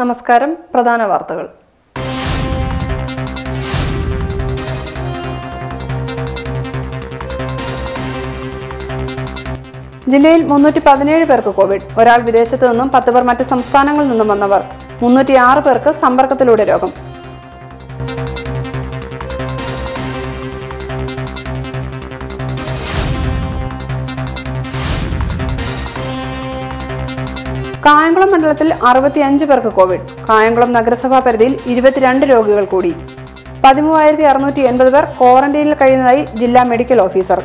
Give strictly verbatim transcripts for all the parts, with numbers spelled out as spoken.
നമസ്കാരം. പ്രധാന വാർത്തകൾ. ജില്ലയിൽ മുന്നൂറ്റി പതിനേഴ് പേർക്ക് കോവിഡ്. ഒരാൾ വിദേശത്തു നിന്നും പത്ത് പേർ മറ്റ് സംസ്ഥാനങ്ങളിൽ നിന്നും വന്നവർ. മുന്നൂറ്റി ആറ് പേർക്ക് സമ്പർക്കത്തിലൂടെ രോഗം. കായംകുളം മണ്ഡലത്തിൽ അറുപത്തിയഞ്ച് പേർക്ക് കോവിഡ്. കായംകുളം നഗരസഭാ പരിധിയിൽ ഇരുപത്തിരണ്ട് രോഗികൾ കൂടി. പതിമൂവായിരത്തി അറുന്നൂറ്റി എൺപത് പേർ ക്വാറന്റൈനിൽ കഴിയുന്നതായി ജില്ലാ മെഡിക്കൽ ഓഫീസർ.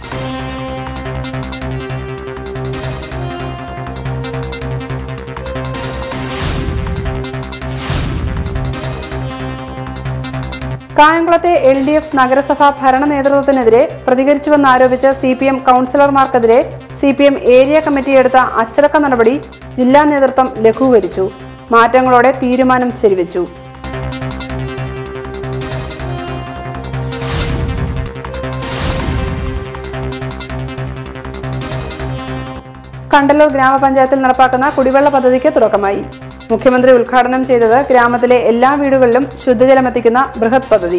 കായംകുളത്തെ എൽ ഡി എഫ് നഗരസഭാ ഭരണ നേതൃത്വത്തിനെതിരെ പ്രതികരിച്ചുവെന്നാരോപിച്ച് സി പി എം കൗൺസിലർമാർക്കെതിരെ സി പി എം ഏരിയ കമ്മിറ്റിയെടുത്ത അച്ചടക്ക നടപടി ജില്ലാ നേതൃത്വം ലഘൂകരിച്ചു. മാറ്റങ്ങളോടെ തീരുമാനം ശരിവെച്ചു. കണ്ടല്ലൂർ ഗ്രാമപഞ്ചായത്തിൽ നടപ്പാക്കുന്ന കുടിവെള്ള പദ്ധതിക്ക് തുടക്കമായി. മുഖ്യമന്ത്രി ഉദ്ഘാടനം ചെയ്തത് ഗ്രാമത്തിലെ എല്ലാ വീടുകളിലും ശുദ്ധജലമെത്തിക്കുന്ന ബൃഹത് പദ്ധതി.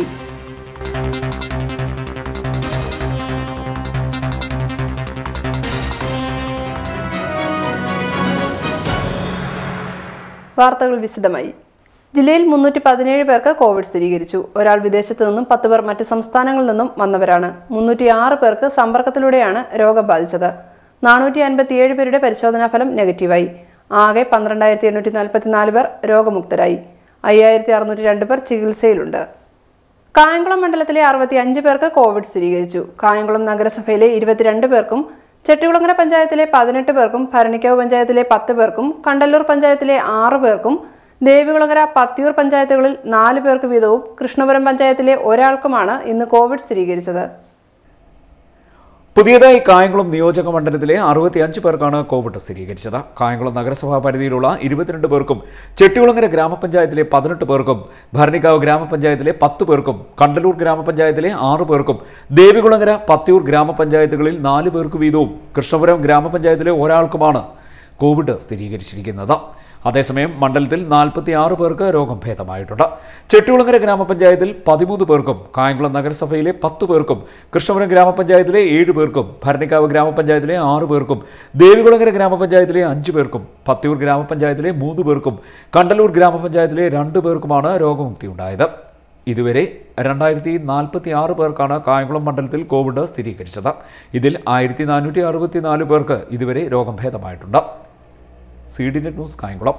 വാർത്തകൾ വിശദമായി. ജില്ലയിൽ മുന്നൂറ്റി പതിനേഴ് പേർക്ക് കോവിഡ് സ്ഥിരീകരിച്ചു. ഒരാൾ വിദേശത്തു നിന്നും പത്ത് പേർ മറ്റ് സംസ്ഥാനങ്ങളിൽ നിന്നും വന്നവരാണ്. മുന്നൂറ്റി ആറ് പേർക്ക് സമ്പർക്കത്തിലൂടെയാണ് രോഗം ബാധിച്ചത്. നാനൂറ്റി അൻപത്തിയേഴ് പേരുടെ പരിശോധനാ ഫലം നെഗറ്റീവായി. ആകെ പന്ത്രണ്ടായിരത്തി എണ്ണൂറ്റി നാൽപ്പത്തിനാല് പേർ രോഗമുക്തരായി. അയ്യായിരത്തി അറുന്നൂറ്റി രണ്ട് പേർ ചികിത്സയിലുണ്ട്. കായംകുളം മണ്ഡലത്തിലെ അറുപത്തി അഞ്ച് പേർക്ക് കോവിഡ് സ്ഥിരീകരിച്ചു. കായംകുളം നഗരസഭയിലെ ഇരുപത്തിരണ്ട് പേർക്കും, ചെട്ടികുളങ്ങര പഞ്ചായത്തിലെ പതിനെട്ട് പേർക്കും, ഭരണിക്കാവ് പഞ്ചായത്തിലെ പത്ത് പേർക്കും, കണ്ടല്ലൂർ പഞ്ചായത്തിലെ ആറ് പേർക്കും, ദേവികുളങ്ങര, പത്തിയൂർ പഞ്ചായത്തുകളിൽ നാല് പേർക്ക് വീതവും, കൃഷ്ണപുരം പഞ്ചായത്തിലെ ഒരാൾക്കുമാണ് ഇന്ന് കോവിഡ് സ്ഥിരീകരിച്ചത്. പുതിയതായി കായംകുളം നിയോജക മണ്ഡലത്തിലെ അറുപത്തിയഞ്ച് പേർക്കാണ് കോവിഡ് സ്ഥിരീകരിച്ചത്. കായംകുളം നഗരസഭാ പരിധിയിലുള്ള ഇരുപത്തിരണ്ട് പേർക്കും, ചെട്ടികുളങ്ങര ഗ്രാമപഞ്ചായത്തിലെ പതിനെട്ട് പേർക്കും, ഭരണിക്കാവ് ഗ്രാമപഞ്ചായത്തിലെ പത്ത് പേർക്കും, കണ്ടല്ലൂർ ഗ്രാമപഞ്ചായത്തിലെ ആറ് പേർക്കും, ദേവികുളങ്ങര, പത്തിയൂർ ഗ്രാമപഞ്ചായത്തുകളിൽ നാല് പേർക്ക് വീതവും, കൃഷ്ണപുരം ഗ്രാമപഞ്ചായത്തിലെ ഒരാൾക്കുമാണ് കോവിഡ് സ്ഥിരീകരിച്ചിരിക്കുന്നത്. അതേസമയം മണ്ഡലത്തിൽ നാൽപ്പത്തി ആറ് പേർക്ക് രോഗം ഭേദമായിട്ടുണ്ട്. ചെട്ടികുളങ്ങര ഗ്രാമപഞ്ചായത്തിൽ പതിമൂന്ന് പേർക്കും, കായംകുളം നഗരസഭയിലെ പത്ത് പേർക്കും, കൃഷ്ണപുരം ഗ്രാമപഞ്ചായത്തിലെ ഏഴ് പേർക്കും, ഭരണിക്കാവ് ഗ്രാമപഞ്ചായത്തിലെ ആറ് പേർക്കും, ദേവികുളങ്ങര ഗ്രാമപഞ്ചായത്തിലെ അഞ്ച് പേർക്കും, പത്തിയൂർ ഗ്രാമപഞ്ചായത്തിലെ മൂന്ന് പേർക്കും, കണ്ടല്ലൂർ ഗ്രാമപഞ്ചായത്തിലെ രണ്ട് പേർക്കുമാണ് രോഗമുക്തി ഉണ്ടായത്. ഇതുവരെ രണ്ടായിരത്തി നാൽപ്പത്തി ആറ് പേർക്കാണ് കായംകുളം മണ്ഡലത്തിൽ കോവിഡ് സ്ഥിരീകരിച്ചത്. ഇതിൽ ആയിരത്തി നാനൂറ്റി അറുപത്തി നാല് പേർക്ക് ഇതുവരെ രോഗം ഭേദമായിട്ടുണ്ട്. C D net news, Kayamkulam.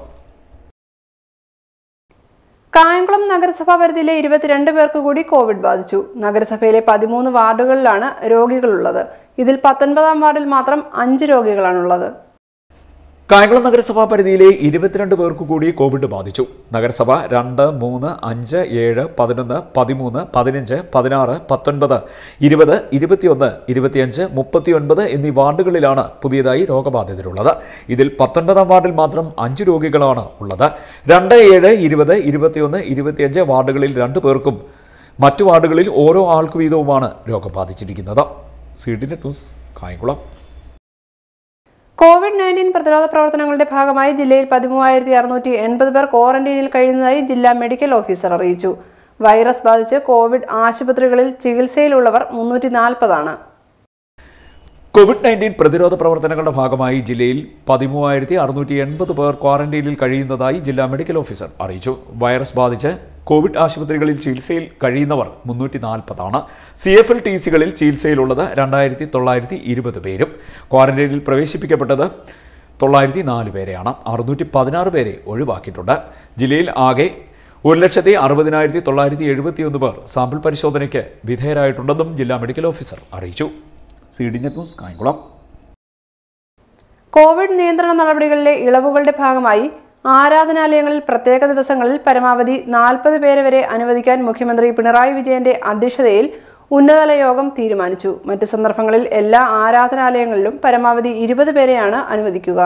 Kayamkulam നഗരസഭാ പരിധിയിലെ ഇരുപത്തിരണ്ട് പേർക്ക് കൂടി കോവിഡ് ബാധിച്ചു. നഗരസഭയിലെ പതിമൂന്ന് വാർഡുകളിലാണ് രോഗികളുള്ളത്. ഇതിൽ പത്തൊൻപതാം വാർഡിൽ മാത്രം അഞ്ച് രോഗികളാണുള്ളത്. കായംകുളം നഗരസഭാ പരിധിയിലെ ഇരുപത്തിരണ്ട് പേർക്ക് കൂടി കോവിഡ് ബാധിച്ചു. നഗരസഭ രണ്ട്, മൂന്ന്, അഞ്ച്, ഏഴ്, പതിനൊന്ന്, പതിമൂന്ന്, പതിനഞ്ച്, പതിനാറ്, പത്തൊൻപത്, ഇരുപത്, ഇരുപത്തിയൊന്ന്, ഇരുപത്തിയഞ്ച്, മുപ്പത്തിയൊൻപത് എന്നീ വാർഡുകളിലാണ് പുതിയതായി രോഗബാധിതരുള്ളത്. ഇതിൽ പത്തൊൻപതാം വാർഡിൽ മാത്രം അഞ്ച് രോഗികളാണ് ഉള്ളത്. രണ്ട്, ഏഴ്, ഇരുപത്, ഇരുപത്തിയൊന്ന്, ഇരുപത്തിയഞ്ച് വാർഡുകളിൽ രണ്ടു പേർക്കും, മറ്റു വാർഡുകളിൽ ഓരോ ആൾക്ക് വീതവുമാണ് രോഗം ബാധിച്ചിരിക്കുന്നത്. C D net news, Kayamkulam. Covid nineteen പ്രതിരോധ പ്രവർത്തനങ്ങളുടെ ഭാഗമായി ജില്ലയിൽ പതിമൂവായിരത്തി അറുന്നൂറ്റി എൺപത് പേർ ക്വാറന്റൈനിൽ കഴിയുന്നതായി ജില്ലാ മെഡിക്കൽ ഓഫീസർ അറിയിച്ചു. വൈറസ് ബാധിച്ച് കോവിഡ് ആശുപത്രികളിൽ ചികിത്സയിലുള്ളവർ മുന്നൂറ്റി നാൽപ്പതാണ്. കോവിഡ് നയൻറ്റീൻ പ്രതിരോധ പ്രവർത്തനങ്ങളുടെ ഭാഗമായി ജില്ലയിൽ പതിമൂവായിരത്തി അറുന്നൂറ്റി എൺപത് പേർ ക്വാറന്റൈനിൽ കഴിയുന്നതായി ജില്ലാ മെഡിക്കൽ ഓഫീസർ അറിയിച്ചു. വൈറസ് ബാധിച്ച് കോവിഡ് ആശുപത്രികളിൽ ചികിത്സയിൽ കഴിയുന്നവർ മുന്നൂറ്റി നാൽപ്പതാണ്. സി എഫ് എൽ ടി സികളിൽ ചികിത്സയിലുള്ളത് രണ്ടായിരത്തി തൊള്ളായിരത്തി ഇരുപത് പേരും. ക്വാറന്റൈനിൽ പ്രവേശിപ്പിക്കപ്പെട്ടത് തൊള്ളായിരത്തി നാല് പേരെയാണ്. അറുന്നൂറ്റി പതിനാറ് പേരെ ഒഴിവാക്കിയിട്ടുണ്ട്. ജില്ലയിൽ ആകെ ഒരു ലക്ഷത്തി അറുപതിനായിരത്തി തൊള്ളായിരത്തി എഴുപത്തിയൊന്ന് പേർ സാമ്പിൾ പരിശോധനയ്ക്ക് വിധേയരായിട്ടുണ്ടെന്നും ജില്ലാ മെഡിക്കൽ ഓഫീസർ അറിയിച്ചു. C D net news, Kayamkulam. Covid നിയന്ത്രണ നടപടികളിലെ ഇളവുകളുടെ ഭാഗമായി ആരാധനാലയങ്ങളിൽ പ്രത്യേക ദിവസങ്ങളിൽ പരമാവധി നാൽപ്പത് പേരെ വരെ അനുവദിക്കാൻ മുഖ്യമന്ത്രി പിണറായി വിജയന്റെ അധ്യക്ഷതയിൽ ഉന്നതതല യോഗം തീരുമാനിച്ചു. മറ്റ് സന്ദർഭങ്ങളിൽ എല്ലാ ആരാധനാലയങ്ങളിലും പരമാവധി ഇരുപത് പേരെയാണ് അനുവദിക്കുക.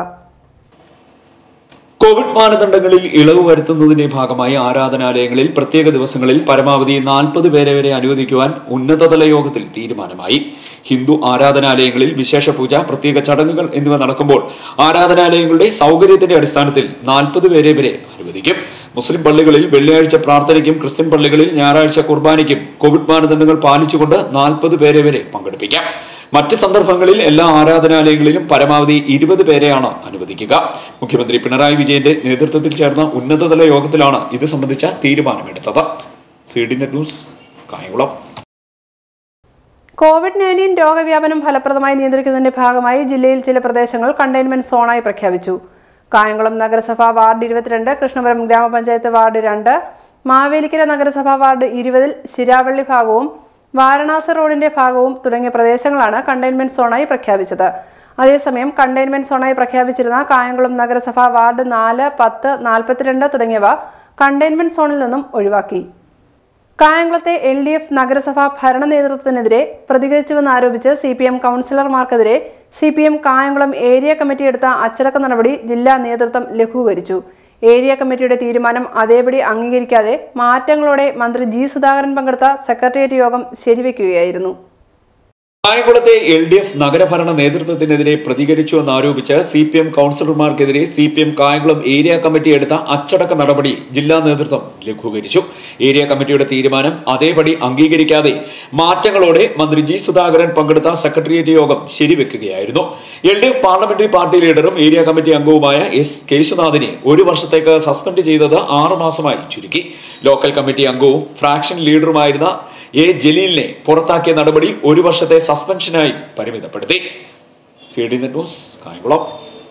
കോവിഡ് മാനദണ്ഡങ്ങളിൽ ഇളവ് വരുത്തുന്നതിന്റെ ഭാഗമായി ആരാധനാലയങ്ങളിൽ പ്രത്യേക ദിവസങ്ങളിൽ പരമാവധി നാൽപ്പത് പേരെ വരെ അനുവദിക്കുവാൻ ഉന്നതതല യോഗത്തിൽ തീരുമാനമായി. ഹിന്ദു ആരാധനാലയങ്ങളിൽ വിശേഷ പൂജ, പ്രത്യേക ചടങ്ങുകൾ എന്നിവ നടക്കുമ്പോൾ ആരാധനാലയങ്ങളുടെ സൗകര്യത്തിന്റെ അടിസ്ഥാനത്തിൽ നാൽപ്പത് പേരെ വരെ അനുവദിക്കും. മുസ്ലിം പള്ളികളിൽ വെള്ളിയാഴ്ച പ്രാർത്ഥനയ്ക്കും ക്രിസ്ത്യൻ പള്ളികളിൽ ഞായറാഴ്ച കുർബാനയ്ക്കും കോവിഡ് മാനദണ്ഡങ്ങൾ പാലിച്ചുകൊണ്ട് നാൽപ്പത് പേരെ വരെ പങ്കെടുപ്പിക്കാം. മറ്റ് സന്ദർഭങ്ങളിൽ എല്ലാ ആരാധനാലയങ്ങളിലും പരമാവധി ഇരുപത് പേരെയാണ് അനുവദിക്കുക. മുഖ്യമന്ത്രി പിണറായി വിജയന്റെ നേതൃത്വത്തിൽ ചേർന്ന ഉന്നതതല യോഗത്തിലാണ് ഇത് സംബന്ധിച്ച തീരുമാനമെടുത്തത്. C D net news, Kayamkulam. Covid nineteen രോഗവ്യാപനം ഫലപ്രദമായി നിയന്ത്രിക്കുന്നതിന്റെ ഭാഗമായി ജില്ലയിൽ ചില പ്രദേശങ്ങൾ കണ്ടെയ്ൻമെന്റ് സോണായി പ്രഖ്യാപിച്ചു. കായംകുളം നഗരസഭ വാർഡ് ഇരുപത്തിരണ്ട്, കൃഷ്ണപുരം ഗ്രാമപഞ്ചായത്ത് വാർഡ് രണ്ട്, മാവേലിക്കര നഗരസഭ വാർഡ് ഇരുപതിൽ ശിരാവള്ളി ഭാഗവും വാരണാസി റോഡിന്റെ ഭാഗവും തുടങ്ങിയ പ്രദേശങ്ങളാണ് കണ്ടെയ്ൻമെന്റ് സോണായി പ്രഖ്യാപിച്ചത്. അതേസമയം കണ്ടെയ്ൻമെന്റ് സോണായി പ്രഖ്യാപിച്ചിരുന്ന കായംകുളം നഗരസഭ വാർഡ് നാല്, പത്ത്, നാൽപ്പത്തിരണ്ട് തുടങ്ങിയവ കണ്ടെയ്ൻമെന്റ് സോണിൽ നിന്നും ഒഴിവാക്കി. കായംകുളത്തെ എൽ ഡി എഫ് നഗരസഭാ ഭരണ നേതൃത്വത്തിനെതിരെ പ്രതികരിച്ചുവെന്നാരോപിച്ച് സി പി എം കൗൺസിലർമാർക്കെതിരെ C P M Kayamkulam area committee എടുത്ത അച്ചടക്ക നടപടി ജില്ലാ നേതൃത്വം ലഘൂകരിച്ചു. ഏരിയ കമ്മിറ്റിയുടെ തീരുമാനം അതേപടി അംഗീകരിക്കാതെ മാറ്റങ്ങളോടെ മന്ത്രി ജി സുധാകരൻ പങ്കെടുത്ത സെക്രട്ടേറിയറ്റ് യോഗം ശരിവെക്കുകയായിരുന്നു. കായംകുളത്തെ എൽ ഡി എഫ് നഗരഭരണ നേതൃത്വത്തിനെതിരെ പ്രതികരിച്ചുവെന്നാരോപിച്ച് സി പി എം കൗൺസിലർമാർക്കെതിരെ C P M Kayamkulam area committee എടുത്ത അച്ചടക്ക നടപടി ജില്ലാ നേതൃത്വം ലഘൂകരിച്ചു. ഏരിയ കമ്മിറ്റിയുടെ തീരുമാനം അതേപടി അംഗീകരിക്കാതെ മാറ്റങ്ങളോടെ മന്ത്രി ജി സുധാകരൻ പങ്കെടുത്ത സെക്രട്ടേറിയറ്റ് യോഗം ശരിവെക്കുകയായിരുന്നു. L D F parliamentary party ലീഡറും ഏരിയ കമ്മിറ്റി അംഗവുമായ എസ് കേശുനാഥിനെ ഒരു വർഷത്തേക്ക് സസ്പെൻഡ് ചെയ്തത് ആറു മാസമായി ചുരുക്കി. ലോക്കൽ കമ്മിറ്റി അംഗവും ഫ്രാക്ഷൻ ലീഡറുമായിരുന്ന എ ജലീലിനെ പുറത്താക്കിയ നടപടി ഒരു വർഷത്തെ സസ്പെൻഷനായി പരിമിതപ്പെടുത്തി. C D net news, Kayamkulam.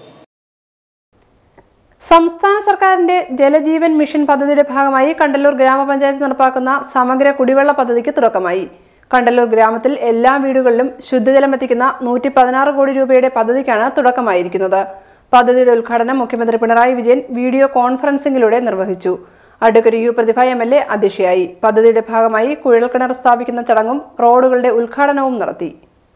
സംസ്ഥാന സർക്കാരിന്റെ ജലജീവൻ മിഷൻ പദ്ധതിയുടെ ഭാഗമായി കണ്ടല്ലൂർ ഗ്രാമപഞ്ചായത്ത് നടപ്പാക്കുന്ന സമഗ്ര കുടിവെള്ള പദ്ധതിക്ക് തുടക്കമായി. കണ്ടല്ലൂർ ഗ്രാമത്തിൽ എല്ലാ വീടുകളിലും ശുദ്ധജലം എത്തിക്കുന്ന നൂറ്റി പതിനാറ് കോടി രൂപയുടെ പദ്ധതിക്കാണ് തുടക്കമായിരിക്കുന്നത്. പദ്ധതിയുടെ ഉദ്ഘാടനം മുഖ്യമന്ത്രി പിണറായി വിജയൻ വീഡിയോ കോൺഫറൻസിംഗിലൂടെ നിർവഹിച്ചു. Advocate U Prathibha M L A അധ്യക്ഷയായി. പദ്ധതിയുടെ ഭാഗമായി കുഴൽക്കിണർ സ്ഥാപിക്കുന്ന ചടങ്ങും റോഡുകളുടെ ഉദ്ഘാടനവും നടത്തി.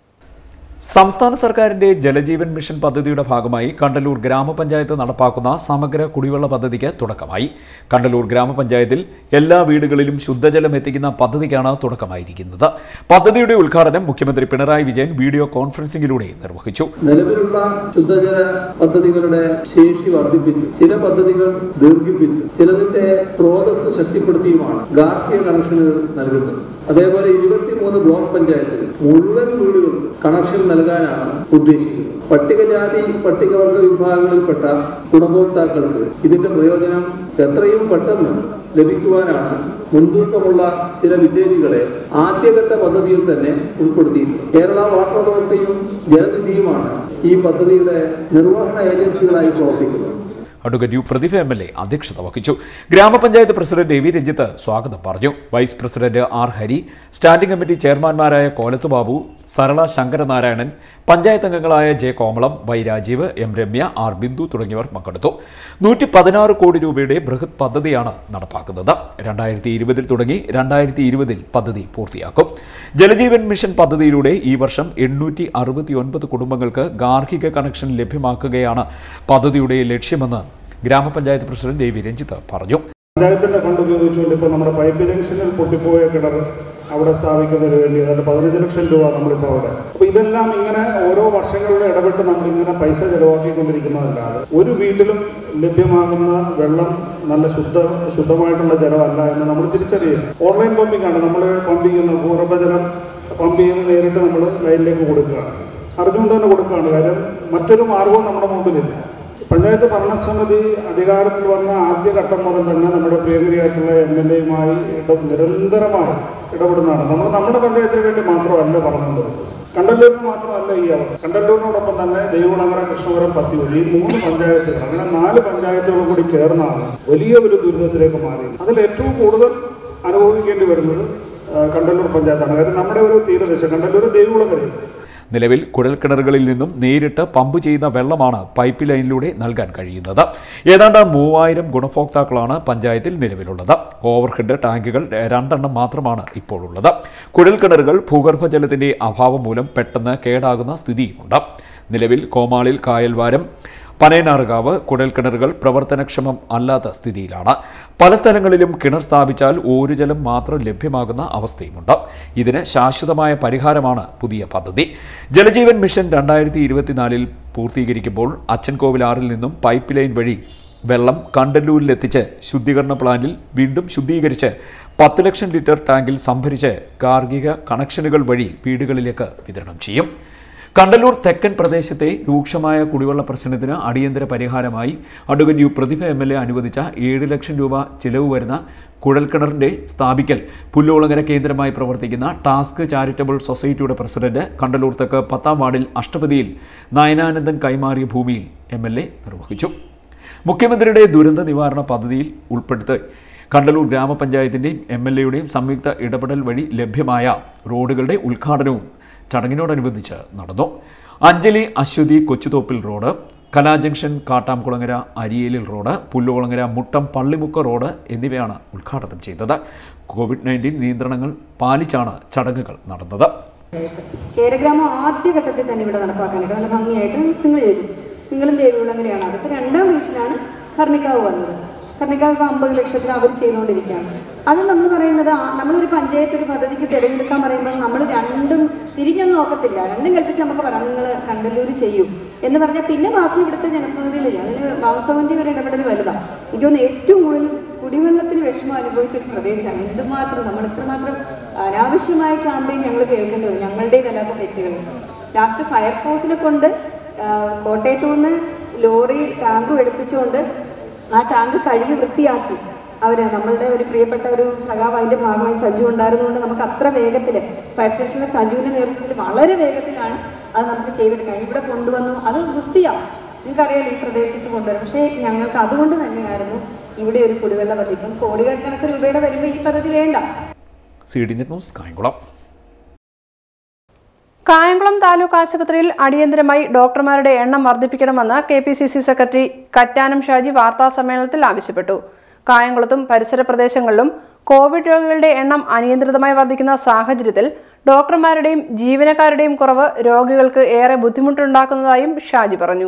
സംസ്ഥാന സർക്കാരിന്റെ ജലജീവൻ മിഷൻ പദ്ധതിയുടെ ഭാഗമായി കണ്ടല്ലൂർ ഗ്രാമപഞ്ചായത്ത് നടപ്പാക്കുന്ന സമഗ്ര കുടിവെള്ള പദ്ധതിക്ക് തുടക്കമായി. കണ്ടല്ലൂർ ഗ്രാമപഞ്ചായത്തിൽ എല്ലാ വീടുകളിലും ശുദ്ധജലം എത്തിക്കുന്ന പദ്ധതിക്കാണ് തുടക്കമായിരിക്കുന്നത്. പദ്ധതിയുടെ ഉദ്ഘാടനം മുഖ്യമന്ത്രി പിണറായി വിജയൻ വീഡിയോ കോൺഫറൻസിംഗിലൂടെ നിർവഹിച്ചു. നിലവിലുള്ള ശുദ്ധജല പദ്ധതികളുടെ ശേഷി വർദ്ധിപ്പിച്ചു, ചില പദ്ധതികൾ ദീർഘിപ്പിച്ചു, ചിലതിന്റെ സ്രോതസ് ശക്തിപ്പെടുത്തിയുമാണ് ഗാർഹിക കണക്ഷനുകൾ നൽകുന്നത്. അതേപോലെ ഇരുപത്തിമൂന്ന് ബ്ലോക്ക് പഞ്ചായത്തിൽ മുഴുവൻ വീടുകളും കണക്ഷൻ നൽകാനാണ് ഉദ്ദേശിക്കുന്നത്. പട്ടികജാതി പട്ടികവർഗ വിഭാഗങ്ങളിൽപ്പെട്ട ഗുണഭോക്താക്കൾക്ക് ഇതിന്റെ പ്രയോജനം എത്രയും പെട്ടെന്ന് ലഭിക്കുവാനാണ് മുൻതൂക്കമുള്ള ചില വില്ലേജുകളെ ആദ്യഘട്ട പദ്ധതിയിൽ തന്നെ ഉൾപ്പെടുത്തിയിട്ടുള്ളത്. കേരള വാട്ടർ അതോറിറ്റിയും ജലനിധിയുമാണ് ഈ പദ്ധതിയുടെ നിർവഹണ ഏജൻസികളായി പ്രവർത്തിക്കുന്നത്. Advocate U Prathibha M L A അധ്യക്ഷത വഹിച്ചു. Grama panchayat president A V Ranjith സ്വാഗതം പറഞ്ഞു. Vice president R Hari, standing committee ചെയർമാൻമാരായ കോലത്ത് ബാബു, സരള ശങ്കരനാരായണൻ, പഞ്ചായത്ത് അംഗങ്ങളായ J Komalam, Y Rajeev, M Ramya, R Bindu തുടങ്ങിയവർ പങ്കെടുത്തു. നൂറ്റി പതിനാറ് കോടി രൂപയുടെ ബൃഹത് പദ്ധതിയാണ് നടപ്പാക്കുന്നത്. രണ്ടായിരത്തി ഇരുപതിൽ തുടങ്ങി രണ്ടായിരത്തി ഇരുപതിൽ പദ്ധതി പൂർത്തിയാക്കും. ജലജീവൻ മിഷൻ പദ്ധതിയിലൂടെ ഈ വർഷം എണ്ണൂറ്റി അറുപത്തി ഒൻപത് കുടുംബങ്ങൾക്ക് ഗാർഹിക കണക്ഷൻ ലഭ്യമാക്കുകയാണ് പദ്ധതിയുടെ ലക്ഷ്യമെന്ന് ഗ്രാമപഞ്ചായത്ത് പ്രസിഡന്റ് എ വി രഞ്ജിത്ത് പറഞ്ഞു. പഞ്ചായത്തിന്റെ ഫണ്ട് ഉപയോഗിച്ചുകൊണ്ട് ഇപ്പോൾ നമ്മുടെ പൈപ്പ് ജംഗ്ഷനിൽ പൊട്ടിപ്പോയ കിണർ അവിടെ സ്ഥാപിക്കുന്നതിന് വേണ്ടി അതിന്റെ പതിനഞ്ച് ലക്ഷം രൂപ നമ്മളിപ്പോൾ അവിടെ. അപ്പോൾ ഇതെല്ലാം ഇങ്ങനെ ഓരോ വർഷങ്ങളിലും ഇടപെട്ട് നമ്മളിങ്ങനെ പൈസ ചെലവാക്കിക്കൊണ്ടിരിക്കുന്നതല്ലാതെ ഒരു വീട്ടിലും ലഭ്യമാകുന്ന വെള്ളം നല്ല ശുദ്ധ ശുദ്ധമായിട്ടുള്ള ജലമല്ല എന്ന് നമ്മൾ തിരിച്ചറിയുക. ഓൺലൈൻ പമ്പിംഗ് ആണ്. നമ്മൾ പമ്പ് ചെയ്യുന്ന ഭൂഗർഭജലം പമ്പ് ചെയ്യുന്ന നേരിട്ട് നമ്മൾ ലൈനിലേക്ക് കൊടുക്കുകയാണ്. അറിഞ്ഞുകൊണ്ട് തന്നെ കൊടുക്കുകയാണ്. കാര്യം മറ്റൊരു മാർഗവും നമ്മുടെ മുമ്പിലില്ല. പഞ്ചായത്ത് ഭരണസമിതി അധികാരത്തിൽ വന്ന ആദ്യഘട്ടം മുതൽ തന്നെ നമ്മുടെ പ്രിയങ്കരിയായിട്ടുള്ള എം എൽ എയുമായി നിരന്തരമായി ഇടപെടുന്നതാണ്. നമ്മൾ നമ്മുടെ പഞ്ചായത്തിന് വേണ്ടി മാത്രമല്ല പറഞ്ഞത്, കണ്ടല്ലൂരിന് മാത്രമല്ല ഈ അവസ്ഥ. കണ്ടല്ലൂരിനോടൊപ്പം തന്നെ ദൈവകുളങ്ങര, കൃഷ്ണപുരം, പത്തിയൂർ ഈ മൂന്ന് പഞ്ചായത്തുകൾ, അങ്ങനെ നാല് പഞ്ചായത്തുകളും കൂടി ചേർന്നാണ് വലിയ ഒരു ദുരിതത്തിലേക്ക് മാറിയത്. അതിൽ ഏറ്റവും കൂടുതൽ അനുഭവിക്കേണ്ടി വരുന്നത് കണ്ടല്ലൂർ പഞ്ചായത്താണ്. കാര്യം നമ്മുടെ ഒരു തീരദേശം കണ്ടല്ലൂർ ദൈവകുളങ്ങരയിൽ നിലവിൽ കുഴൽക്കിണറുകളിൽ നിന്നും നേരിട്ട് പമ്പ് ചെയ്യുന്ന വെള്ളമാണ് പൈപ്പ് ലൈനിലൂടെ നൽകാൻ കഴിയുന്നത്. ഏതാണ്ട് മൂവായിരം ഗുണഭോക്താക്കളാണ് പഞ്ചായത്തിൽ നിലവിലുള്ളത്. ഓവർഹെഡ് ടാങ്കുകൾ രണ്ടെണ്ണം മാത്രമാണ് ഇപ്പോൾ ഉള്ളത്. കുഴൽക്കിണറുകൾ ഭൂഗർഭജലത്തിന്റെ അഭാവം മൂലം പെട്ടെന്ന് കേടാകുന്ന സ്ഥിതിയുമുണ്ട്. നിലവിൽ കോമാളിൽ, കായൽവാരം, പനയനാറുകാവ് കുഴൽക്കിണറുകൾ പ്രവർത്തനക്ഷമം അല്ലാത്ത സ്ഥിതിയിലാണ്. പല സ്ഥലങ്ങളിലും കിണർ സ്ഥാപിച്ചാൽ ഓരുജലം മാത്രം ലഭ്യമാകുന്ന അവസ്ഥയുമുണ്ട്. ഇതിന് ശാശ്വതമായ പരിഹാരമാണ് പുതിയ പദ്ധതി. ജലജീവൻ മിഷൻ രണ്ടായിരത്തി ഇരുപത്തിനാലിൽ പൂർത്തീകരിക്കുമ്പോൾ അച്ചൻകോവിലാറിൽ നിന്നും പൈപ്പ് ലൈൻ വഴി വെള്ളം കണ്ടല്ലൂരിലെത്തിച്ച് ശുദ്ധീകരണ പ്ലാന്റിൽ വീണ്ടും ശുദ്ധീകരിച്ച് പത്ത് ലക്ഷം ലിറ്റർ ടാങ്കിൽ സംഭരിച്ച് ഗാർഹിക കണക്ഷനുകൾ വഴി വീടുകളിലേക്ക് വിതരണം ചെയ്യും. കണ്ടല്ലൂർ തെക്കൻ പ്രദേശത്തെ രൂക്ഷമായ കുടിവെള്ള പ്രശ്നത്തിന് അടിയന്തര പരിഹാരമായി advocate U Prathibha M L A അനുവദിച്ച ഏഴ് ലക്ഷം രൂപ ചിലവ് വരുന്ന കുഴൽക്കിണറിന്റെ സ്ഥാപിക്കൽ പുല്ലോളങ്ങര കേന്ദ്രമായി പ്രവർത്തിക്കുന്ന ടാസ്ക് ചാരിറ്റബിൾ സൊസൈറ്റിയുടെ പ്രസിഡന്റ് കണ്ടല്ലൂർ തെക്ക് പത്താം വാർഡിൽ അഷ്ടപതിയിൽ നയനാനന്ദൻ കൈമാറിയ ഭൂമിയിൽ എം എൽ എ നിർവഹിച്ചു. മുഖ്യമന്ത്രിയുടെ ദുരന്ത നിവാരണ പദ്ധതിയിൽ ഉൾപ്പെടുത്തി കണ്ടല്ലൂർ ഗ്രാമപഞ്ചായത്തിൻ്റെയും എം എൽ എയുടെയും സംയുക്ത ഇടപെടൽ വഴി ലഭ്യമായ റോഡുകളുടെ ഉദ്ഘാടനവും ചടങ്ങിനോടനുബന്ധിച്ച് നടന്നു. Anjali Aswathy Kochuthoppil road, Kala junction Kattamkulangara Ariyelil road, Pullukulangara Muttam Pallimukku road എന്നിവയാണ് ഉദ്ഘാടനം ചെയ്തത്. കോവിഡ് നയൻറ്റീൻ നിയന്ത്രണങ്ങൾ പാലിച്ചാണ് ചടങ്ങുകൾ നടന്നത്. കേരഗ്രാമം ആദ്യഘട്ടത്തിൽ തന്നെ ഇവിടെ നടപ്പാക്കാനായിട്ട് നല്ല ഭംഗിയായിട്ട് നിങ്ങൾ ചെയ്തു. നിങ്ങളും ദേവികുളങ്ങരയാണ്. അതിപ്പോൾ രണ്ടാം വീച്ചിലാണ് ഭരണിക്കാവ് വന്നത്. ഭരണിക്കാവ് ഇപ്പോൾ അമ്പത് ലക്ഷത്തിൽ അവർ ചെയ്തുകൊണ്ടിരിക്കുകയാണ്. അത് നമ്മൾ പറയുന്നത് നമ്മളൊരു പഞ്ചായത്ത് ഒരു പദ്ധതിക്ക് തിരഞ്ഞെടുക്കാൻ പറയുമ്പോൾ നമ്മൾ രണ്ടും തിരിഞ്ഞൊന്നും നോക്കത്തില്ല. രണ്ടും കൽപ്പിച്ച് നമുക്ക് പറയാം നിങ്ങൾ കണ്ടല്ലൂർ ചെയ്യും എന്ന് പറഞ്ഞാൽ പിന്നെ ബാക്കി ഇവിടുത്തെ ജനപ്രതിനിധികളില്ല. അതിന് വാസവൻ്റെ ഒരു ഇടപെടൽ വലുതാണ്. എനിക്ക് തോന്നുന്നു ഏറ്റവും കൂടുതൽ കുടിവെള്ളത്തിന് വിഷമം അനുഭവിച്ചൊരു പ്രദേശമാണ്. എന്തുമാത്രം നമ്മൾ ഇത്രമാത്രം അനാവശ്യമായ ക്യാമ്പയിൻ ഞങ്ങൾ കേൾക്കേണ്ടി വരും. ഞങ്ങളുടേതല്ലാത്ത തെറ്റുകൾ. ലാസ്റ്റ് ഫയർഫോഴ്സിനെ കൊണ്ട് കോട്ടയത്തു നിന്ന് ലോറി ടാങ്ക് എടുപ്പിച്ചുകൊണ്ട് ആ ടാങ്ക് കഴുകി വൃത്തിയാക്കി അവർ നമ്മളുടെ ഒരു പ്രിയപ്പെട്ട ഒരു സഖാവ് അതിൻ്റെ ഭാഗമായി സജു ഉണ്ടായിരുന്നുകൊണ്ട് നമുക്ക് അത്ര വേഗത്തിൽ ഫയർ സ്റ്റേഷനിലെ സജുവിൻ്റെ നേതൃത്വത്തിൽ വളരെ വേഗത്തിലാണ് അത് നമുക്ക് ചെയ്തെടുക്കാൻ ഇവിടെ കൊണ്ടുവന്നു. അത് ഗുസ്തിയാണ്, നിങ്ങൾക്കറിയാലോ ഈ പ്രദേശത്ത് കൊണ്ടുവരും. പക്ഷേ ഞങ്ങൾക്ക് അതുകൊണ്ട് തന്നെയായിരുന്നു ഇവിടെ ഒരു കുടിവെള്ള പദ്ധതി. ഇപ്പം കോടിക്കണക്കിന് രൂപയുടെ വരുമ്പോൾ ഈ പദ്ധതി വേണ്ട. C D net news Kayamkulam. Kayamkulam taluk ആശുപത്രിയിൽ അടിയന്തരമായി ഡോക്ടർമാരുടെ എണ്ണം വർദ്ധിപ്പിക്കണമെന്ന് K P C C secretary Kattanam Shaji വാർത്താസമ്മേളനത്തിൽ ആവശ്യപ്പെട്ടു. കായംകുളത്തും പരിസര പ്രദേശങ്ങളിലും കോവിഡ് രോഗികളുടെ എണ്ണം അനിയന്ത്രിതമായി വർദ്ധിക്കുന്ന സാഹചര്യത്തിൽ ഡോക്ടർമാരുടെയും ജീവനക്കാരുടെയും കുറവ് രോഗികൾക്ക് ഏറെ ബുദ്ധിമുട്ടുണ്ടാക്കുന്നതായും ഷാജി പറഞ്ഞു.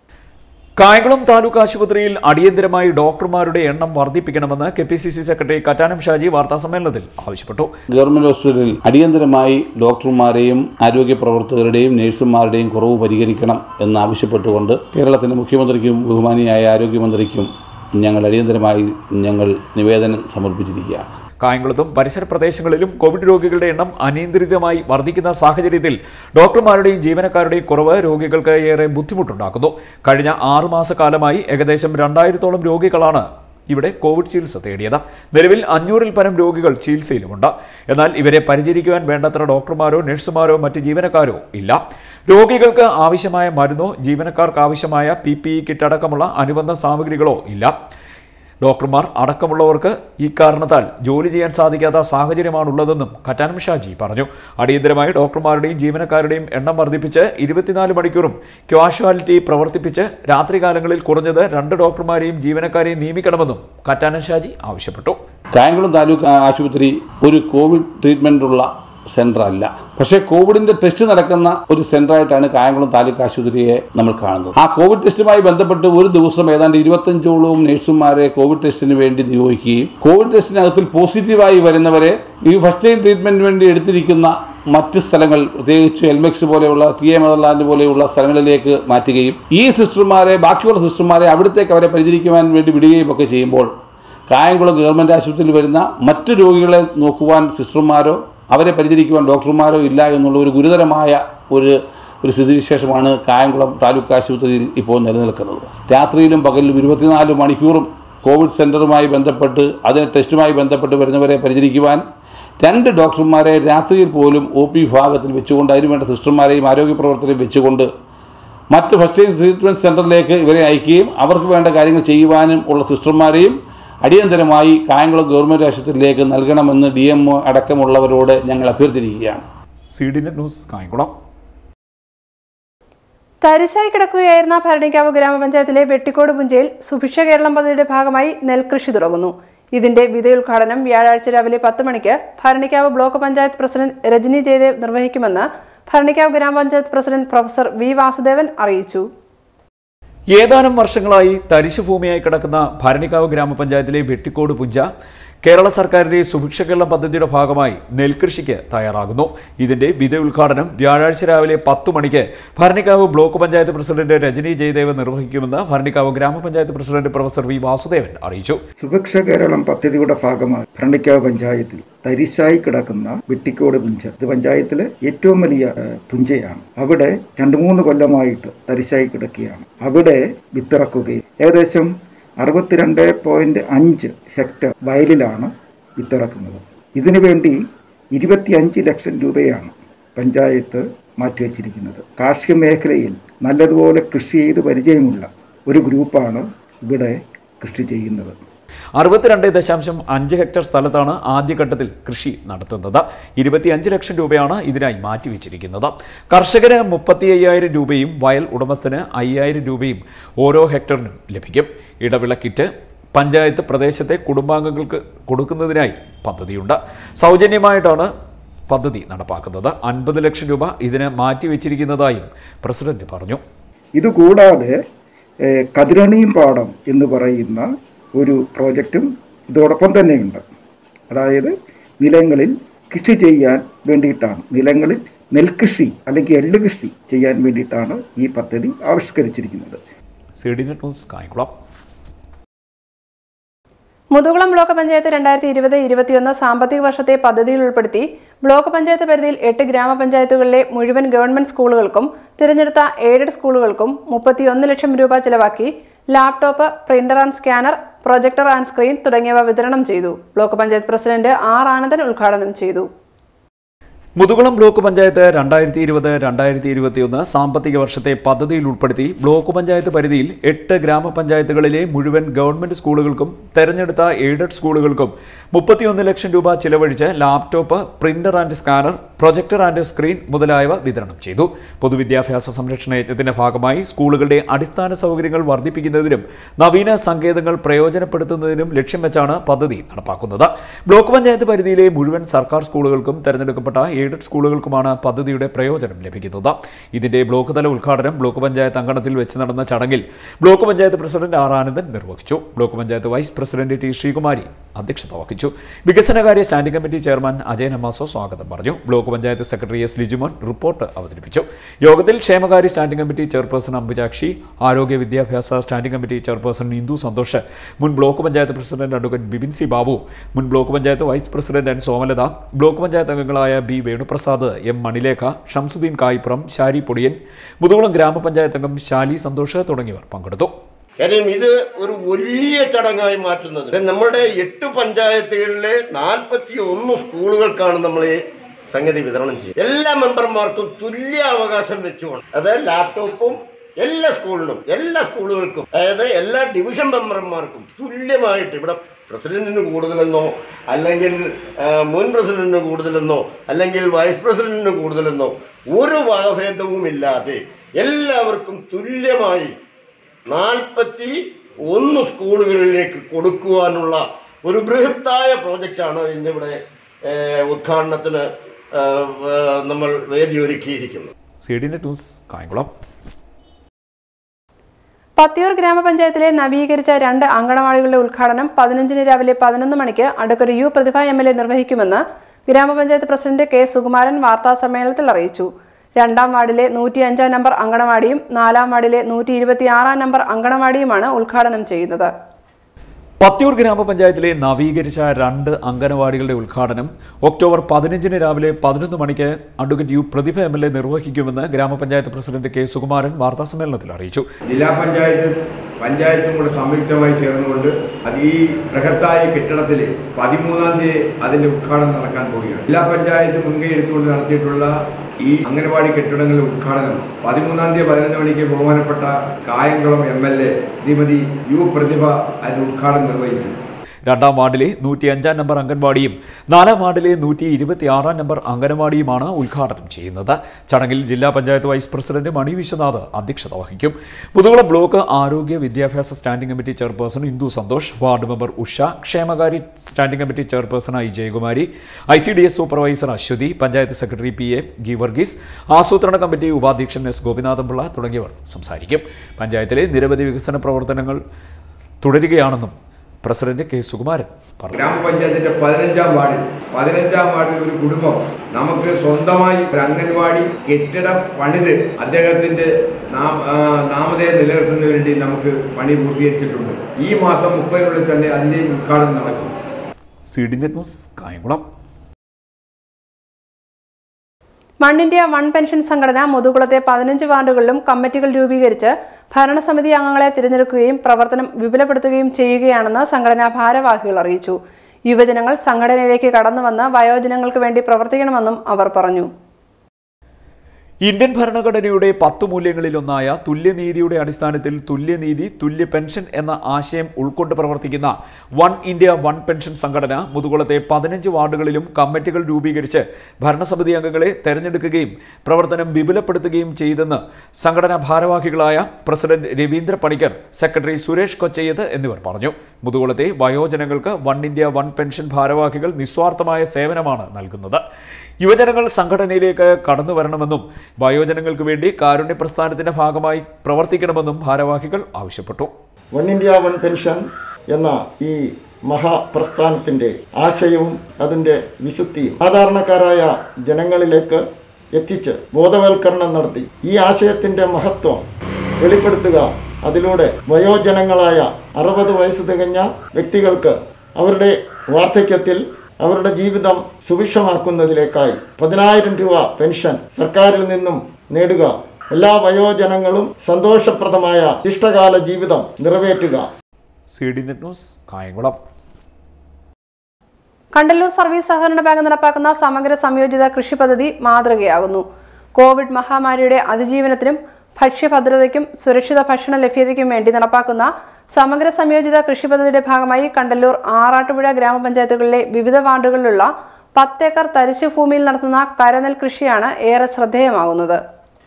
കായംകുളം താലൂക്ക് ആശുപത്രിയിൽ അടിയന്തരമായി ഡോക്ടർമാരുടെ എണ്ണം വർദ്ധിപ്പിക്കണമെന്ന് K P C C secretary Kattanam Shaji വാർത്താസമ്മേളനത്തിൽ ആവശ്യപ്പെട്ടു. ഗവൺമെന്റ് ഹോസ്പിറ്റലിൽ അടിയന്തരമായി ഡോക്ടർമാരെയും ആരോഗ്യ പ്രവർത്തകരുടെയും നഴ്സുമാരുടെയും കുറവ് പരിഹരിക്കണം എന്നാവശ്യപ്പെട്ടുകൊണ്ട് കേരളത്തിന്റെ മുഖ്യമന്ത്രിക്കും ബഹുമാനിയായ ആരോഗ്യമന്ത്രിക്കും ഞങ്ങൾ അടിയന്തരമായി ഞങ്ങൾ നിവേദനം സമർപ്പിച്ചിരിക്കുകയാണ്. കായംകുളത്തും പരിസര പ്രദേശങ്ങളിലും കോവിഡ് രോഗികളുടെ എണ്ണം അനിയന്ത്രിതമായി വർദ്ധിക്കുന്ന സാഹചര്യത്തിൽ ഡോക്ടർമാരുടെയും ജീവനക്കാരുടെയും കുറവ് രോഗികൾക്ക് ഏറെ ബുദ്ധിമുട്ടുണ്ടാക്കുന്നു. കഴിഞ്ഞ ആറുമാസക്കാലമായി ഏകദേശം രണ്ടായിരത്തോളം രോഗികളാണ് ഇവിടെ കോവിഡ് ചികിത്സ തേടിയത്. നിലവിൽ അഞ്ഞൂറിൽ പരം രോഗികൾ ചികിത്സയിലുമുണ്ട്. എന്നാൽ ഇവരെ പരിചരിക്കുവാൻ വേണ്ടത്ര ഡോക്ടർമാരോ നഴ്സുമാരോ മറ്റ് ജീവനക്കാരോ ഇല്ല. രോഗികൾക്ക് ആവശ്യമായ മരുന്നോ ജീവനക്കാർക്ക് ആവശ്യമായ പി പി ഇ കിറ്റ് അടക്കമുള്ള അനുബന്ധ സാമഗ്രികളോ ഇല്ല. ഡോക്ടർമാർ അടക്കമുള്ളവർക്ക് ഈ കാരണത്താൽ ജോലി ചെയ്യാൻ സാധിക്കാത്ത സാഹചര്യമാണുള്ളതെന്നും കറ്റാനം ഷാജി പറഞ്ഞു. അടിയന്തരമായി ഡോക്ടർമാരുടെയും ജീവനക്കാരുടെയും എണ്ണം വർദ്ധിപ്പിച്ച് ഇരുപത്തിനാല് മണിക്കൂറും ക്യാഷ്വാലിറ്റി പ്രവർത്തിപ്പിച്ച് രാത്രികാലങ്ങളിൽ കുറഞ്ഞത് രണ്ട് ഡോക്ടർമാരെയും ജീവനക്കാരെയും നിയമിക്കണമെന്നും കറ്റാനം ഷാജി ആവശ്യപ്പെട്ടു. കായംകുളം താലൂക്ക് ആശുപത്രി ഒരു കോവിഡ് ട്രീറ്റ്മെന്റുള്ള സെന്റർ അല്ല, പക്ഷേ കോവിഡിന്റെ ടെസ്റ്റ് നടക്കുന്ന ഒരു സെന്ററായിട്ടാണ് കായംകുളം താലൂക്ക് ആശുപത്രിയെ നമ്മൾ കാണുന്നത്. ആ കോവിഡ് ടെസ്റ്റുമായി ബന്ധപ്പെട്ട് ഒരു ദിവസം ഏതാണ്ട് ഇരുപത്തഞ്ചോളവും നഴ്സുമാരെ കോവിഡ് ടെസ്റ്റിന് വേണ്ടി നിയോഗിക്കുകയും കോവിഡ് ടെസ്റ്റിനകത്തിൽ പോസിറ്റീവായി വരുന്നവരെ ഈ ഫസ്റ്റ് എയ്ഡ് ട്രീറ്റ്മെന്റിന് വേണ്ടി എടുത്തിരിക്കുന്ന മറ്റ് സ്ഥലങ്ങൾ, പ്രത്യേകിച്ച് എൽമെക്സ് പോലെയുള്ള ടി എ മദർലാൻഡ് പോലെയുള്ള സ്ഥലങ്ങളിലേക്ക് മാറ്റുകയും ഈ സിസ്റ്റർമാരെ ബാക്കിയുള്ള സിസ്റ്റർമാരെ അവിടത്തേക്ക് അവരെ പരിചരിക്കുവാൻ വേണ്ടി വിടുകയും ഒക്കെ ചെയ്യുമ്പോൾ കായംകുളം ഗവൺമെൻറ് ആശുപത്രിയിൽ വരുന്ന മറ്റ് രോഗികളെ നോക്കുവാൻ സിസ്റ്റർമാരോ അവരെ പരിചരിക്കുവാൻ ഡോക്ടർമാരോ ഇല്ല എന്നുള്ള ഒരു ഗുരുതരമായ ഒരു ഒരു സ്ഥിതിവിശേഷമാണ് കായംകുളം താലൂക്ക് ആശുപത്രിയിൽ ഇപ്പോൾ നിലനിൽക്കുന്നത്. രാത്രിയിലും പകലിലും ഇരുപത്തിനാല് മണിക്കൂറും കോവിഡ് സെൻ്ററുമായി ബന്ധപ്പെട്ട് അതിന് ടെസ്റ്റുമായി ബന്ധപ്പെട്ട് വരുന്നവരെ പരിചരിക്കുവാൻ രണ്ട് ഡോക്ടർമാരെ രാത്രിയിൽ പോലും ഒ പി വിഭാഗത്തിൽ വെച്ചുകൊണ്ട് അതിനുവേണ്ട സിസ്റ്റർമാരെയും ആരോഗ്യ പ്രവർത്തകരെയും വെച്ചുകൊണ്ട് മറ്റ് ഫസ്റ്റ് എയ്ഡ് ട്രീറ്റ്മെൻറ്റ് സെൻ്ററിലേക്ക് ഇവരെ അയക്കുകയും അവർക്ക് വേണ്ട കാര്യങ്ങൾ ചെയ്യുവാനും ഉള്ള സിസ്റ്റർമാരെയും അടിയന്തരമായി കായംകുളം ഗവൺമെൻറ് ആശുപത്രിയിലേക്ക് നൽകണമെന്ന് ഡി എം ഒ അടക്കമുള്ളവരോട് ഞങ്ങൾ അഭ്യർത്ഥിച്ചിരിക്കുകയാണ്. C D net news Kayamkulam. തരിശായി കിടക്കുകയായിരുന്ന ഭരണിക്കാവ് ഗ്രാമപഞ്ചായത്തിലെ വെട്ടിക്കോട് പുഞ്ചയിൽ സുഭിക്ഷ കേരളം പദ്ധതിയുടെ ഭാഗമായി നെൽകൃഷി തുടങ്ങുന്നു. ഇതിന്റെ വിതയുദ്ഘാടനം വ്യാഴാഴ്ച രാവിലെ പത്ത് മണിക്ക് ഭരണിക്കാവ് ബ്ലോക്ക് പഞ്ചായത്ത് പ്രസിഡന്റ് രജനി ജയദേവ് നിർവഹിക്കുമെന്ന് ഭരണിക്കാവ് ഗ്രാമപഞ്ചായത്ത് പ്രസിഡന്റ് പ്രൊഫസർ വി വാസുദേവൻ അറിയിച്ചു. ഏതാനും വർഷങ്ങളായി തരിശുഭൂമിയായി കിടക്കുന്ന ഭരണിക്കാവ് ഗ്രാമപഞ്ചായത്തിലെ വെട്ടിക്കോട് പുഞ്ച കേരള സർക്കാരിന്റെ സുഭിക്ഷ കേരളം പദ്ധതിയുടെ ഭാഗമായി നെൽകൃഷിക്ക് തയ്യാറാകുന്നു. ഇതിന്റെ വിത ഉദ്ഘാടനം വ്യാഴാഴ്ച രാവിലെ പത്തു മണിക്ക് ഭരണിക്കാവ് ബ്ലോക്ക് പഞ്ചായത്ത് പ്രസിഡന്റ് രജനി ജയദേവ് നിർവഹിക്കുമെന്ന് ഭരണിക്കാവ് ഗ്രാമപഞ്ചായത്ത് പ്രസിഡന്റ് പ്രൊഫസർ വി വാസുദേവൻ അറിയിച്ചു. സുഭിക്ഷ കേരളം പദ്ധതിയുടെ ഭാഗമായി ഭരണിക്കാവ് പഞ്ചായത്തിൽ തരിശായി കിടക്കുന്ന വെട്ടിക്കോട് പുഞ്ച ഇത് പഞ്ചായത്തിലെ ഏറ്റവും വലിയ പുഞ്ചയാണ്. അവിടെ രണ്ടു മൂന്ന് കൊല്ലമായിട്ട് തരിശായി കിടക്കുകയാണ്. അവിടെ വിത്തിറക്കുകയും ഏകദേശം അറുപത്തിരണ്ട് പോയിന്റ് അഞ്ച് ഹെക്ടർ വയലിലാണ് വിത്തിറക്കുന്നത്. ഇതിനുവേണ്ടി ഇരുപത്തിയഞ്ച് ലക്ഷം രൂപയാണ് പഞ്ചായത്ത് മാറ്റിവെച്ചിരിക്കുന്നത്. കാർഷിക മേഖലയിൽ നല്ലതുപോലെ കൃഷി ചെയ്ത് പരിചയമുള്ള ഒരു ഗ്രൂപ്പാണ് ഇവിടെ കൃഷി ചെയ്യുന്നത്. അറുപത്തിരണ്ട് ദശാംശം അഞ്ച് ഹെക്ടർ സ്ഥലത്താണ് ആദ്യഘട്ടത്തിൽ കൃഷി നടത്തുന്നത്. ഇരുപത്തിയഞ്ച് ലക്ഷം രൂപയാണ് ഇതിനായി മാറ്റിവെച്ചിരിക്കുന്നത്. കർഷകന് മുപ്പത്തി അയ്യായിരം രൂപയും വയൽ ഉടമസ്ഥന് അയ്യായിരം രൂപയും ഓരോ ഹെക്ടറിനും ലഭിക്കും. ഇടവിള കിറ്റ് പഞ്ചായത്ത് പ്രദേശത്തെ കുടുംബാംഗങ്ങൾക്ക് കൊടുക്കുന്നതിനായി പദ്ധതിയുണ്ട്. സൗജന്യമായിട്ടാണ് പദ്ധതി നടപ്പാക്കുന്നത്. അൻപത് ലക്ഷം രൂപ ഇതിന് മാറ്റിവെച്ചിരിക്കുന്നതായും പ്രസിഡന്റ് പറഞ്ഞു. ഇതുകൂടാതെ കതിരണിയും പാടം എന്ന് പറയുന്ന ഒരു പ്രോജക്റ്റും ഇതോടൊപ്പം തന്നെയുണ്ട്. അതായത് നിലങ്ങളിൽ കൃഷി ചെയ്യാൻ വേണ്ടിയിട്ടാണ്, നിലങ്ങളിൽ നെൽകൃഷി അല്ലെങ്കിൽ എള്ള് കൃഷി ചെയ്യാൻ വേണ്ടിയിട്ടാണ് ഈ പദ്ധതി ആവിഷ്കരിച്ചിരിക്കുന്നത്. മുതുകുളം ബ്ലോക്ക് പഞ്ചായത്ത് രണ്ടായിരത്തി ഇരുപത് ഇരുപത്തിയൊന്ന് സാമ്പത്തിക വർഷത്തെ പദ്ധതിയിൽ ഉൾപ്പെടുത്തി ബ്ലോക്ക് പഞ്ചായത്ത് പരിധിയിൽ എട്ട് ഗ്രാമപഞ്ചായത്തുകളിലെ മുഴുവൻ ഗവൺമെന്റ് സ്കൂളുകൾക്കും തിരഞ്ഞെടുത്ത എയ്ഡഡ് സ്കൂളുകൾക്കും മുപ്പത്തിയൊന്ന് ലക്ഷം രൂപ ചെലവാക്കി laptop, printer and scanner, projector and screen തുടങ്ങിയവ വിതരണം ചെയ്തു. Block panchayat president R Anandan ഉദ്ഘാടനം ചെയ്തു. മുതുകുളം ബ്ലോക്ക് പഞ്ചായത്ത് രണ്ടായിരത്തി ഇരുപത് രണ്ടായിരത്തി ഇരുപത്തിയൊന്ന് സാമ്പത്തിക വർഷത്തെ പദ്ധതിയിൽ ഉൾപ്പെടുത്തി ബ്ലോക്ക് പഞ്ചായത്ത് പരിധിയിൽ എട്ട് ഗ്രാമപഞ്ചായത്തുകളിലെ മുഴുവൻ ഗവൺമെന്റ് സ്കൂളുകൾക്കും തെരഞ്ഞെടുത്ത എയ്ഡഡ് സ്കൂളുകൾക്കും മുപ്പത്തിയൊന്ന് ലക്ഷം രൂപ ചിലവഴിച്ച് laptop, printer and scanner, projector and screen മുതലായവ വിതരണം ചെയ്തു. പൊതുവിദ്യാഭ്യാസ സംരക്ഷണ യജ്ഞത്തിന്റെ ഭാഗമായി സ്കൂളുകളുടെ അടിസ്ഥാന സൗകര്യങ്ങൾ വർദ്ധിപ്പിക്കുന്നതിനും നവീന സങ്കേതങ്ങൾ പ്രയോജനപ്പെടുത്തുന്നതിനും ലക്ഷ്യം വെച്ചാണ് പദ്ധതി നടപ്പാക്കുന്നത്. ബ്ലോക്ക് പഞ്ചായത്ത് പരിധിയിലെ മുഴുവൻ സർക്കാർ സ്കൂളുകൾക്കും തെരഞ്ഞെടുക്കപ്പെട്ട എയ്ഡഡ് സ്കൂളുകൾക്കുമാണ് പദ്ധതിയുടെ പ്രയോജനം ലഭിക്കുന്നത്. ഇതിന്റെ ബ്ലോക്ക് തല ഉദ്ഘാടനം ബ്ലോക്ക് പഞ്ചായത്ത് അങ്കണത്തിൽ വെച്ച് നടന്ന ചടങ്ങിൽ block panchayat president R Anandan നിർവഹിച്ചു. Block panchayat vice president T Sreekumari അധ്യക്ഷത വഹിച്ചു. വികസനകാര്യ സ്റ്റാൻഡിംഗ് കമ്മിറ്റി ചെയർമാൻ അജയ് നമാസോ സ്വാഗതം പറഞ്ഞു. Block panchayat secretary S Lijumon report അവതരിപ്പിച്ചു. യോഗത്തിൽ ക്ഷേമകാര്യ സ്റ്റാൻഡിംഗ് കമ്മിറ്റി ചെയർപേഴ്സൺ അംബുജാക്ഷി, ആരോഗ്യ വിദ്യാഭ്യാസ standing committee chairperson Indu Santhosh, മുൻ block panchayat president advocate Bibin C Babu, മുൻ block panchayat vice president N Somalatha, block panchayat അംഗങ്ങളായ ബി വേണുപ്രസാദ്, എം മണിലേഖ, ഷംസുദ്ദീൻ കായിപ്പുറം, ഷാരി പൊടിയൻ, മുതുകുളം ഗ്രാമപഞ്ചായത്ത് അംഗം ശാലി സന്തോഷ് തുടങ്ങിയവർ പങ്കെടുത്തു. കാര്യം ഇത് ഒരു വലിയ ചടങ്ങായി മാറ്റുന്നത് നമ്മുടെ എട്ട് പഞ്ചായത്തുകളിലെ നാൽപ്പത്തി ഒന്ന് സ്കൂളുകൾക്കാണ് നമ്മൾ ഈ സംഗതി വിതരണം ചെയ്യുന്നത്. എല്ലാ മെമ്പർമാർക്കും തുല്യ അവകാശം വെച്ചുകൊണ്ട്, അതായത് ലാപ്ടോപ്പും എല്ലാ സ്കൂളിനും എല്ലാ സ്കൂളുകൾക്കും, അതായത് എല്ലാ ഡിവിഷൻ മെമ്പർമാർക്കും തുല്യമായിട്ട്, ഇവിടെ പ്രസിഡന്റിന് കൂടുതലെന്നോ അല്ലെങ്കിൽ മുൻ പ്രസിഡന്റിന് കൂടുതലെന്നോ അല്ലെങ്കിൽ വൈസ് പ്രസിഡന്റിന് കൂടുതലെന്നോ ഒരു വകഭേദവും ഇല്ലാതെ എല്ലാവർക്കും തുല്യമായി നാൽപ്പത്തി ഒന്ന് സ്കൂളുകളിലേക്ക് കൊടുക്കുവാനുള്ള ഒരു ബൃഹത്തായ പ്രോജക്റ്റാണ് ഇന്നിവിടെ ഉദ്ഘാടനത്തിന് നമ്മൾ വേദിയൊരുക്കിയിരിക്കുന്നത്. പത്തിയൂർ ഗ്രാമപഞ്ചായത്തിലെ നവീകരിച്ച രണ്ട് അങ്കണവാടികളുടെ ഉദ്ഘാടനം പതിനഞ്ചിന് രാവിലെ പതിനൊന്ന് മണിക്ക് advocate U Prathibha M L A നിർവഹിക്കുമെന്ന് ഗ്രാമപഞ്ചായത്ത് പ്രസിഡന്റ് കെ സുകുമാരൻ വാർത്താസമ്മേളനത്തിൽ അറിയിച്ചു. രണ്ടാം വാർഡിലെ നൂറ്റി അഞ്ചാം നമ്പർ അങ്കണവാടിയും നാലാം വാർഡിലെ നൂറ്റി ഇരുപത്തിയാറാം നമ്പർ അങ്കണവാടിയുമാണ് ഉദ്ഘാടനം ചെയ്യുന്നത്. പത്തിയൂർ ഗ്രാമപഞ്ചായത്തിലെ നവീകരിച്ച രണ്ട് അംഗനവാടികളുടെ ഉദ്ഘാടനം ഒക്ടോബർ പതിനഞ്ചിന് രാവിലെ പതിനൊന്ന് മണിക്ക് advocate U Prathibha M L A നിർവഹിക്കുമെന്ന് ഗ്രാമപഞ്ചായത്ത് പ്രസിഡന്റ് കെ സുകുമാരൻ വാർത്താസമ്മേളനത്തിൽ അറിയിച്ചു. ജില്ലാ പഞ്ചായത്ത് പഞ്ചായത്തും കൂടെ സംയുക്തമായി ചേർന്നുകൊണ്ട് അത് ഈ ബൃഹത്തായ കെട്ടിടത്തിൽ പതിമൂന്നാം തീയതി അതിന്റെ ഉദ്ഘാടനം നടക്കാൻ പോവുകയാണ്. ജില്ലാ പഞ്ചായത്ത് മുൻകൈ എടുത്തുകൊണ്ട് നടത്തിയിട്ടുള്ള ഈ അംഗനവാടി കെട്ടിടങ്ങളുടെ ഉദ്ഘാടനം പതിമൂന്നാം തീയതി പതിനൊന്ന് മണിക്ക് ബഹുമാനപ്പെട്ട Kayamkulam M L A Srimathi U Prathibha അതിന്റെ ഉദ്ഘാടനം നിർവഹിക്കും. രണ്ടാം വാർഡിലെ നൂറ്റി അഞ്ചാം നമ്പർ അംഗൻവാടിയും നാലാം വാർഡിലെ നൂറ്റി ഇരുപത്തിയാറാം നമ്പർ അംഗൻവാടിയുമാണ് ഉദ്ഘാടനം ചെയ്യുന്നത്. ചടങ്ങിൽ ജില്ലാ പഞ്ചായത്ത് വൈസ് പ്രസിഡന്റ് മണി വിശ്വനാഥ് അധ്യക്ഷത വഹിക്കും. മുതുകുളം ബ്ലോക്ക് ആരോഗ്യ വിദ്യാഭ്യാസ standing committee chairperson Indu Santhosh, ward member Usha, ക്ഷേമകാര്യ standing committee chairperson I Jayakumari, I C D S supervisor Aswathy, panchayat secretary P A Geevarghese, ആസൂത്രണ കമ്മിറ്റി ഉപാധ്യക്ഷൻ എസ് ഗോപിനാഥൻപിള്ള തുടങ്ങിയവർ സംസാരിക്കും. പഞ്ചായത്തിലെ നിരവധി വികസന പ്രവർത്തനങ്ങൾ തുടരുകയാണെന്നും പ്രസിഡന്റ് കെ സുകുമാരൻ പറഞ്ഞു. ഗ്രാമപഞ്ചായത്തിന്റെ പതിനഞ്ചാം വാർഡിൽ പതിനഞ്ചാം വാർഡിൽ ഒരു കുടുംബം നമുക്ക് സ്വന്തമായി ഒരു അംഗൻവാടി കെട്ടിടം പണിത് അദ്ദേഹത്തിന്റെ നാമധേയം നിലനിർത്തുന്നതിന് വേണ്ടി നമുക്ക് പണി പൂർത്തീകരിച്ചിട്ടുണ്ട്. ഈ മാസം മുപ്പതിനുള്ളിൽ തന്നെ അതിന്റെ ഉദ്ഘാടനം നടക്കും. C D net news, Kayamkulam. One India one pension സംഘടന മുതുകുളത്തെ പതിനഞ്ച് വാർഡുകളിലും കമ്മിറ്റികൾ രൂപീകരിച്ച് ഭരണസമിതി അംഗങ്ങളെ തിരഞ്ഞെടുക്കുകയും പ്രവർത്തനം വിപുലപ്പെടുത്തുകയും ചെയ്യുകയാണെന്ന് സംഘടനാ ഭാരവാഹികൾ അറിയിച്ചു. യുവജനങ്ങൾ സംഘടനയിലേക്ക് കടന്നുവന്ന് വയോജനങ്ങൾക്ക് വേണ്ടി പ്രവർത്തിക്കണമെന്നും അവർ പറഞ്ഞു. ഇന്ത്യൻ ഭരണഘടനയുടെ പത്തു മൂല്യങ്ങളിലൊന്നായ തുല്യനീതിയുടെ അടിസ്ഥാനത്തിൽ തുല്യനീതി തുല്യ പെൻഷൻ എന്ന ആശയം ഉൾക്കൊണ്ട് പ്രവർത്തിക്കുന്ന വൺ ഇന്ത്യ വൺ പെൻഷൻ സംഘടന മുതുകുളത്തെ പതിനഞ്ച് വാർഡുകളിലും കമ്മിറ്റികൾ രൂപീകരിച്ച് ഭരണസമിതി അംഗങ്ങളെ തെരഞ്ഞെടുക്കുകയും പ്രവർത്തനം വിപുലപ്പെടുത്തുകയും ചെയ്തെന്ന് സംഘടനാ ഭാരവാഹികളായ പ്രസിഡന്റ് രവീന്ദ്ര പണിക്കർ, സെക്രട്ടറി സുരേഷ് കൊച്ചയ്യത്ത് എന്നിവർ പറഞ്ഞു. മുതുകുളത്തെ വയോജനങ്ങൾക്ക് വൺ ഇന്ത്യ വൺ പെൻഷൻ ഭാരവാഹികൾ നിസ്വാർത്ഥമായ സേവനമാണ് നൽകുന്നത്. യുവജനങ്ങൾ സംഘടനയിലേക്ക് കടന്നു വരണമെന്നും വയോജനങ്ങൾക്ക് വേണ്ടി കാരുണ്യ പ്രസ്ഥാനത്തിന്റെ ഭാഗമായി പ്രവർത്തിക്കണമെന്നും ഭാരവാഹികൾ ആവശ്യപ്പെട്ടു. വൺ ഇന്ത്യ വൺ പെൻഷൻ എന്ന ഈ മഹാപ്രസ്ഥാനത്തിന്റെ ആശയവും അതിന്റെ വിശുദ്ധിയും സാധാരണക്കാരായ ജനങ്ങളിലേക്ക് എത്തിച്ച് ബോധവൽക്കരണം നടത്തി ഈ ആശയത്തിന്റെ മഹത്വം വെളിപ്പെടുത്തുക, അതിലൂടെ വയോജനങ്ങളായ അറുപത് വയസ്സ് തികഞ്ഞ വ്യക്തികൾക്ക് അവരുടെ വാർദ്ധക്യത്തിൽ അവരുടെ ജീവിതം സുഭിക്ഷമാക്കുന്നതിലേക്കായി പതിനായിരം രൂപ പെൻഷൻ സർക്കാരിൽ നിന്നും നേടുക, എല്ലാ വയോജനങ്ങളും സന്തോഷപ്രദമായ ശിഷ്ടകാല ജീവിതം നിറവേറ്റുക. C D net news, Kayamkulam. Kandalloor service സഹകരണ ബാങ്ക് നടപ്പാക്കുന്ന സമഗ്ര സംയോജിത കൃഷി പദ്ധതി മാതൃകയാകുന്നു. കോവിഡ് മഹാമാരിയുടെ അതിജീവനത്തിനും ഭക്ഷ്യഭദ്രതയ്ക്കും സുരക്ഷിത ഭക്ഷണ ലഭ്യതയ്ക്കും വേണ്ടി നടപ്പാക്കുന്ന സമഗ്ര സംയോജിത കൃഷി പദ്ധതിയുടെ ഭാഗമായി കണ്ടല്ലൂർ, ആറാട്ടുപുഴ ഗ്രാമപഞ്ചായത്തുകളിലെ വിവിധ വാർഡുകളിലുള്ള പത്തേക്കർ തരിശു ഭൂമിയിൽ നടത്തുന്ന കരനെൽ കൃഷിയാണ് ഏറെ ശ്രദ്ധേയമാകുന്നത്.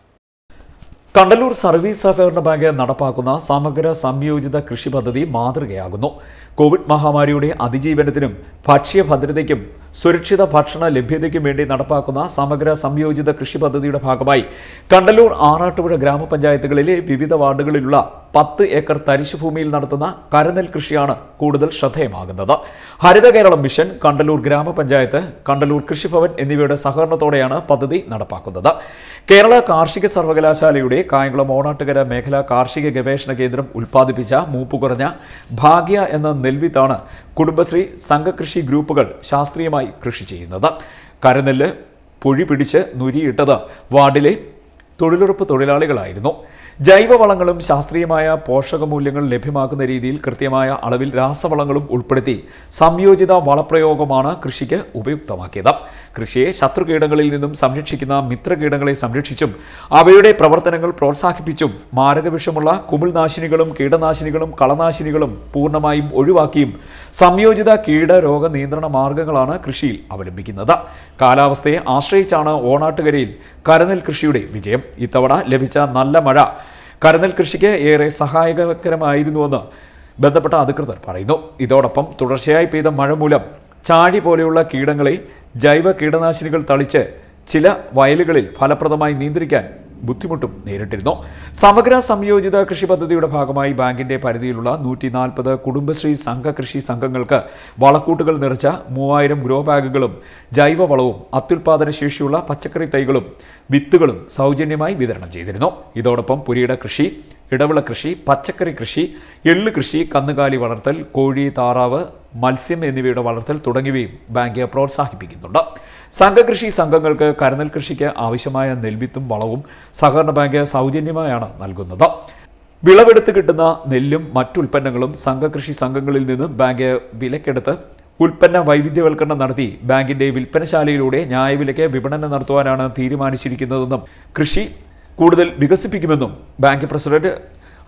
കണ്ടല്ലൂർ സർവീസ് സഹകരണ ബാങ്ക് നടപ്പാക്കുന്ന സമഗ്ര സംയോജിത കൃഷി പദ്ധതി മാതൃകയാകുന്നു. കോവിഡ് മഹാമാരിയുടെ അതിജീവനത്തിനും ഭക്ഷ്യഭദ്രതയ്ക്കും സുരക്ഷിത ഭക്ഷണ ലഭ്യതയ്ക്കും വേണ്ടി നടപ്പാക്കുന്ന സമഗ്ര സംയോജിത കൃഷി പദ്ധതിയുടെ ഭാഗമായി കണ്ടല്ലൂർ, ആറാട്ടുപുഴ ഗ്രാമപഞ്ചായത്തുകളിലെ വിവിധ വാർഡുകളിലുള്ള പത്ത് ഏക്കർ തരിശുഭൂമിയിൽ നടത്തുന്ന കരനെൽ കൃഷിയാണ് കൂടുതൽ ശ്രദ്ധേയമാകുന്നത്. ഹരിത കേരളം മിഷൻ, കണ്ടല്ലൂർ ഗ്രാമപഞ്ചായത്ത്, കണ്ടല്ലൂർ കൃഷിഭവൻ എന്നിവയുടെ സഹകരണത്തോടെയാണ് പദ്ധതി നടപ്പാക്കുന്നത്. കേരള കാർഷിക സർവകലാശാലയുടെ കായംകുളം ഓണാട്ടുകര മേഖലാ കാർഷിക ഗവേഷണ കേന്ദ്രം ഉൽപ്പാദിപ്പിച്ച മൂപ്പുകുറഞ്ഞ ഭാഗ്യ എന്ന നെൽവിത്താണ് കുടുംബശ്രീ സംഘകൃഷി ഗ്രൂപ്പുകൾ ശാസ്ത്രീയമായി കൃഷി ചെയ്യുന്നത്. കരനെല്ല് പൊഴി പിടിച്ച് നുരിയിട്ടത് വാർഡിലെ തൊഴിലുറപ്പ് തൊഴിലാളികളായിരുന്നു. ജൈവവളങ്ങളും ശാസ്ത്രീയമായ പോഷകമൂല്യങ്ങൾ ലഭ്യമാക്കുന്ന രീതിയിൽ കൃത്യമായ അളവിൽ രാസവളങ്ങളും ഉൾപ്പെടുത്തി സംയോജിത വളപ്രയോഗമാണ് കൃഷിക്ക് ഉപയുക്തമാക്കിയത്. കൃഷിയെ ശത്രുകീടങ്ങളിൽ നിന്നും സംരക്ഷിക്കുന്ന മിത്രകീടങ്ങളെ സംരക്ഷിച്ചും അവയുടെ പ്രവർത്തനങ്ങൾ പ്രോത്സാഹിപ്പിച്ചും മാരകവിഷമുള്ള കുമിൾനാശിനികളും കീടനാശിനികളും കളനാശിനികളും പൂർണ്ണമായും ഒഴിവാക്കിയും സംയോജിത കീടരോഗ നിയന്ത്രണ മാർഗങ്ങളാണ് കൃഷിയിൽ അവലംബിക്കുന്നത്. കാലാവസ്ഥയെ ആശ്രയിച്ചാണ് ഓണാട്ടുകരയിൽ കരനെൽ കൃഷിയുടെ വിജയം. ഇത്തവണ ലഭിച്ച നല്ല മഴ കരനെൽ കൃഷിക്ക് ഏറെ സഹായകരമായിരുന്നുവെന്ന് ബന്ധപ്പെട്ട അധികൃതർ പറയുന്നു. ഇതോടൊപ്പം തുടർച്ചയായി പെയ്ത മഴ മൂലം ചാഴി പോലെയുള്ള കീടങ്ങളെ ജൈവ കീടനാശിനികൾ തളിച്ച് ചില വയലുകളിൽ ഫലപ്രദമായി നിയന്ത്രിക്കാൻ ബുദ്ധിമുട്ടും നേരിട്ടിരുന്നു. സമഗ്ര സംയോജിത കൃഷി പദ്ധതിയുടെ ഭാഗമായി ബാങ്കിന്റെ പരിധിയിലുള്ള നൂറ്റി നാൽപ്പത് കുടുംബശ്രീ സംഘകൃഷി സംഘങ്ങൾക്ക് വളക്കൂട്ടുകൾ നിറച്ച മൂവായിരം ഗ്രോ ബാഗുകളും ജൈവവളവും അത്യുൽപാദന ശേഷിയുള്ള പച്ചക്കറി തൈകളും വിത്തുകളും സൗജന്യമായി വിതരണം ചെയ്തിരുന്നു. ഇതോടൊപ്പം പുരിയിട കൃഷി, ഇടവിള കൃഷി, പച്ചക്കറി കൃഷി, എള്ള് കൃഷി, കന്നുകാലി വളർത്തൽ, കോഴി, താറാവ്, മത്സ്യം എന്നിവയുടെ വളർത്തൽ തുടങ്ങിയവയും ബാങ്ക് പ്രോത്സാഹിപ്പിക്കുന്നുണ്ട്. സംഘകൃഷി സംഘങ്ങൾക്ക് കരനെൽ കൃഷിക്ക് ആവശ്യമായ നെൽവിത്തും വളവും സഹകരണ ബാങ്ക് സൗജന്യമായാണ് നൽകുന്നത്. വിളവെടുത്ത് കിട്ടുന്ന നെല്ലും മറ്റുൽപ്പന്നങ്ങളും സംഘകൃഷി സംഘങ്ങളിൽ നിന്ന് ബാങ്ക് വിലക്കെടുത്ത് ഉൽപ്പന്ന വൈവിധ്യവൽക്കരണം നടത്തി ബാങ്കിന്റെ വിൽപ്പനശാലയിലൂടെ ന്യായവിലയ്ക്ക് വിപണനം നടത്തുവാനാണ് തീരുമാനിച്ചിരിക്കുന്നതെന്നും കൃഷി കൂടുതൽ വികസിപ്പിക്കുമെന്നും bank president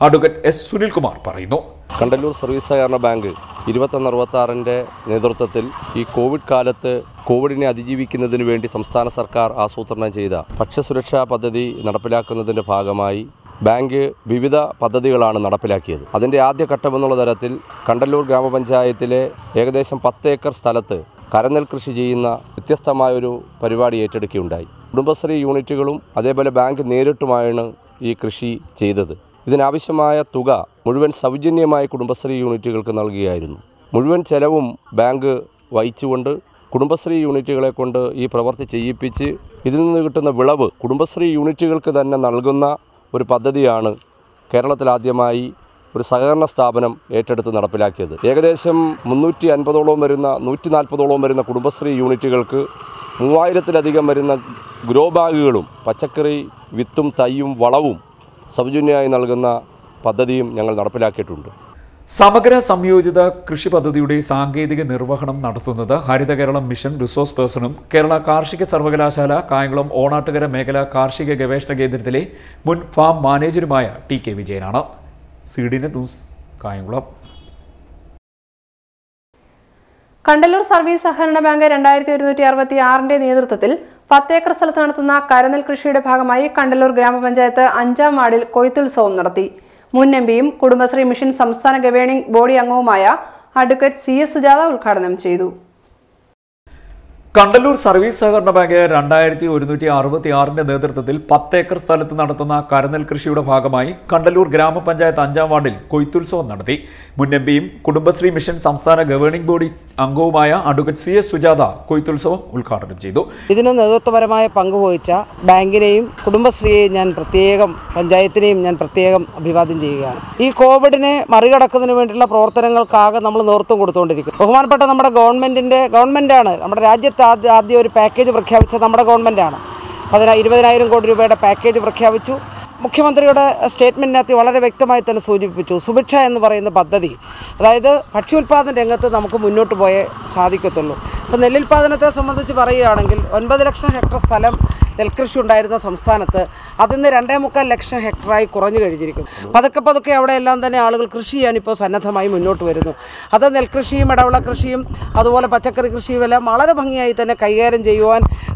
advocate S Sunilkumar പറയുന്നു. കണ്ടല്ലൂർ സർവീസ് സഹകരണ ബാങ്ക് ഇരുപത്തൊന്ന് അറുപത്തി ആറിൻ്റെ നേതൃത്വത്തിൽ ഈ കോവിഡ് കാലത്ത് കോവിഡിനെ അതിജീവിക്കുന്നതിന് വേണ്ടി സംസ്ഥാന സർക്കാർ ആസൂത്രണം ചെയ്ത ഭക്ഷ്യസുരക്ഷാ പദ്ധതി നടപ്പിലാക്കുന്നതിൻ്റെ ഭാഗമായി ബാങ്ക് വിവിധ പദ്ധതികളാണ് നടപ്പിലാക്കിയത്. അതിൻ്റെ ആദ്യ ഘട്ടമെന്നുള്ള തരത്തിൽ കണ്ടല്ലൂർ ഗ്രാമപഞ്ചായത്തിലെ ഏകദേശം പത്ത് ഏക്കർ സ്ഥലത്ത് കരനെൽ കൃഷി ചെയ്യുന്ന വ്യത്യസ്തമായൊരു പരിപാടി ഏറ്റെടുക്കുകയുണ്ടായി. കുടുംബശ്രീ യൂണിറ്റുകളും അതേപോലെ ബാങ്ക് നേരിട്ടുമായാണ് ഈ കൃഷി ചെയ്തത്. ഇതിനാവശ്യമായ തുക മുഴുവൻ സൗജന്യമായി കുടുംബശ്രീ യൂണിറ്റുകൾക്ക് നൽകുകയായിരുന്നു. മുഴുവൻ ചെലവും ബാങ്ക് വഹിച്ചുകൊണ്ട് കുടുംബശ്രീ യൂണിറ്റുകളെ കൊണ്ട് ഈ പ്രവൃത്തി ചെയ്യിപ്പിച്ച് ഇതിൽ നിന്ന് കിട്ടുന്ന വിളവ് കുടുംബശ്രീ യൂണിറ്റുകൾക്ക് തന്നെ നൽകുന്ന ഒരു പദ്ധതിയാണ് കേരളത്തിലാദ്യമായി ഒരു സഹകരണ സ്ഥാപനം ഏറ്റെടുത്ത് നടപ്പിലാക്കിയത്. ഏകദേശം മുന്നൂറ്റി അൻപതോളം വരുന്ന നൂറ്റി നാൽപ്പതോളം വരുന്ന കുടുംബശ്രീ യൂണിറ്റുകൾക്ക് മൂവായിരത്തിലധികം വരുന്ന ഗ്രോ ബാഗുകളും പച്ചക്കറി വിത്തും തൈയും വളവും സൗജന്യമായി നൽകുന്ന പദ്ധതിയും ഞങ്ങൾ നടപ്പിലാക്കിയിട്ടുണ്ട്. സമഗ്ര സംയോജിത കൃഷി പദ്ധതിയുടെ സാങ്കേതിക നിർവഹണം നടത്തുന്നത് ഹരിത കേരളം മിഷൻ റിസോഴ്സ് പേഴ്സണും കേരള കാർഷിക സർവകലാശാല കായംകുളം ഓണാട്ടുകര മേഖല കാർഷിക ഗവേഷണ കേന്ദ്രത്തിലെ മുൻ ഫാം മാനേജരുമായ ടി കെ വിജയനാണ്. C D net news, Kayamkulam. Kandalloor service സഹകരണ ബാങ്ക് രണ്ടായിരത്തി ഒരുന്നൂറ്റി അറുപത്തി ആറിന്റെ നേതൃത്വത്തിൽ പത്തേക്കർ സ്ഥലത്ത് നടത്തുന്ന കരനെൽ കൃഷിയുടെ ഭാഗമായി കണ്ടല്ലൂർ ഗ്രാമപഞ്ചായത്ത് അഞ്ചാം വാർഡിൽ കൊയ്ത്തുത്സവം നടത്തി. മുൻ എം പിയും കുടുംബശ്രീ മിഷൻ സംസ്ഥാന ഗവേണിംഗ് ബോഡി അംഗവുമായ അഡ്വക്കേറ്റ് സി എസ് സുജാത ഉദ്ഘാടനം ചെയ്തു. കണ്ടല്ലൂർ സർവീസ് സഹകരണ ബാങ്ക് രണ്ടായിരത്തി ഒരുന്നൂറ്റി അറുപത്തി ആറിന്റെ നേതൃത്വത്തിൽ പത്ത് ഏക്കർ സ്ഥലത്ത് നടത്തുന്ന കരനെൽ കൃഷിയുടെ ഭാഗമായി കണ്ടല്ലൂർ ഗ്രാമപഞ്ചായത്ത് അഞ്ചാം വാർഡിൽ കൊയ്ത്തുത്സവം നടത്തി. മുൻ എം പിയും കുടുംബശ്രീ മിഷൻ സംസ്ഥാന ഗവേണിംഗ് ബോഡി അംഗവുമായ അഡ്വക്കേറ്റ് സി എസ് സുജാത കൊയ്ത്തുത്സവം ഉദ്ഘാടനം ചെയ്തു. ഇതിന് നേതൃത്വപരമായ പങ്കുവഹിച്ച ബാങ്കിനെയും കുടുംബശ്രീയെയും ഞാൻ പ്രത്യേകം പഞ്ചായത്തിനെയും ഞാൻ പ്രത്യേകം അഭിവാദ്യം ചെയ്യുകയാണ്. ഈ കോവിഡിനെ മറികടക്കുന്നതിന് വേണ്ടിയുള്ള പ്രവർത്തനങ്ങൾക്കാകെ നമ്മൾ നേതൃത്വം കൊടുത്തുകൊണ്ടിരിക്കും. ബഹുമാനപ്പെട്ട നമ്മുടെ ഗവൺമെൻറ്റിൻ്റെ ഗവൺമെൻറ്റാണ് നമ്മുടെ രാജ്യത്ത് ആദ്യ ആദ്യം ഒരു പാക്കേജ് പ്രഖ്യാപിച്ചത് നമ്മുടെ ഗവൺമെൻറ്റാണ്. പതിനാ ഇരുപതിനായിരം കോടി രൂപയുടെ പാക്കേജ് പ്രഖ്യാപിച്ചു. മുഖ്യമന്ത്രിയുടെ സ്റ്റേറ്റ്മെൻറ്റിനകത്ത് വളരെ വ്യക്തമായി തന്നെ സൂചിപ്പിച്ചു സുഭിക്ഷ എന്ന് പറയുന്ന പദ്ധതി. അതായത് ഭക്ഷ്യോൽപാദന രംഗത്ത് നമുക്ക് മുന്നോട്ട് പോയേ സാധിക്കത്തുള്ളൂ. അപ്പോൾ നെല്ലുൽപാദനത്തെ സംബന്ധിച്ച് പറയുകയാണെങ്കിൽ ഒൻപത് ലക്ഷം ഹെക്ടർ സ്ഥലം നെൽകൃഷി ഉണ്ടായിരുന്ന സംസ്ഥാനത്ത് അതിന്ന് രണ്ടേ മുക്കാൽ ലക്ഷം ഹെക്ടറായി കുറഞ്ഞു കഴിഞ്ഞിരിക്കുന്നു. പതുക്കെ പതുക്കെ അവിടെയെല്ലാം തന്നെ ആളുകൾ കൃഷി ചെയ്യാൻ ഇപ്പോൾ സന്നദ്ധമായി മുന്നോട്ട് വരുന്നു. അത് നെൽകൃഷിയും ഇടവിള കൃഷിയും അതുപോലെ പച്ചക്കറി കൃഷിയും എല്ലാം വളരെ ഭംഗിയായി തന്നെ കൈകാര്യം ചെയ്യുവാൻ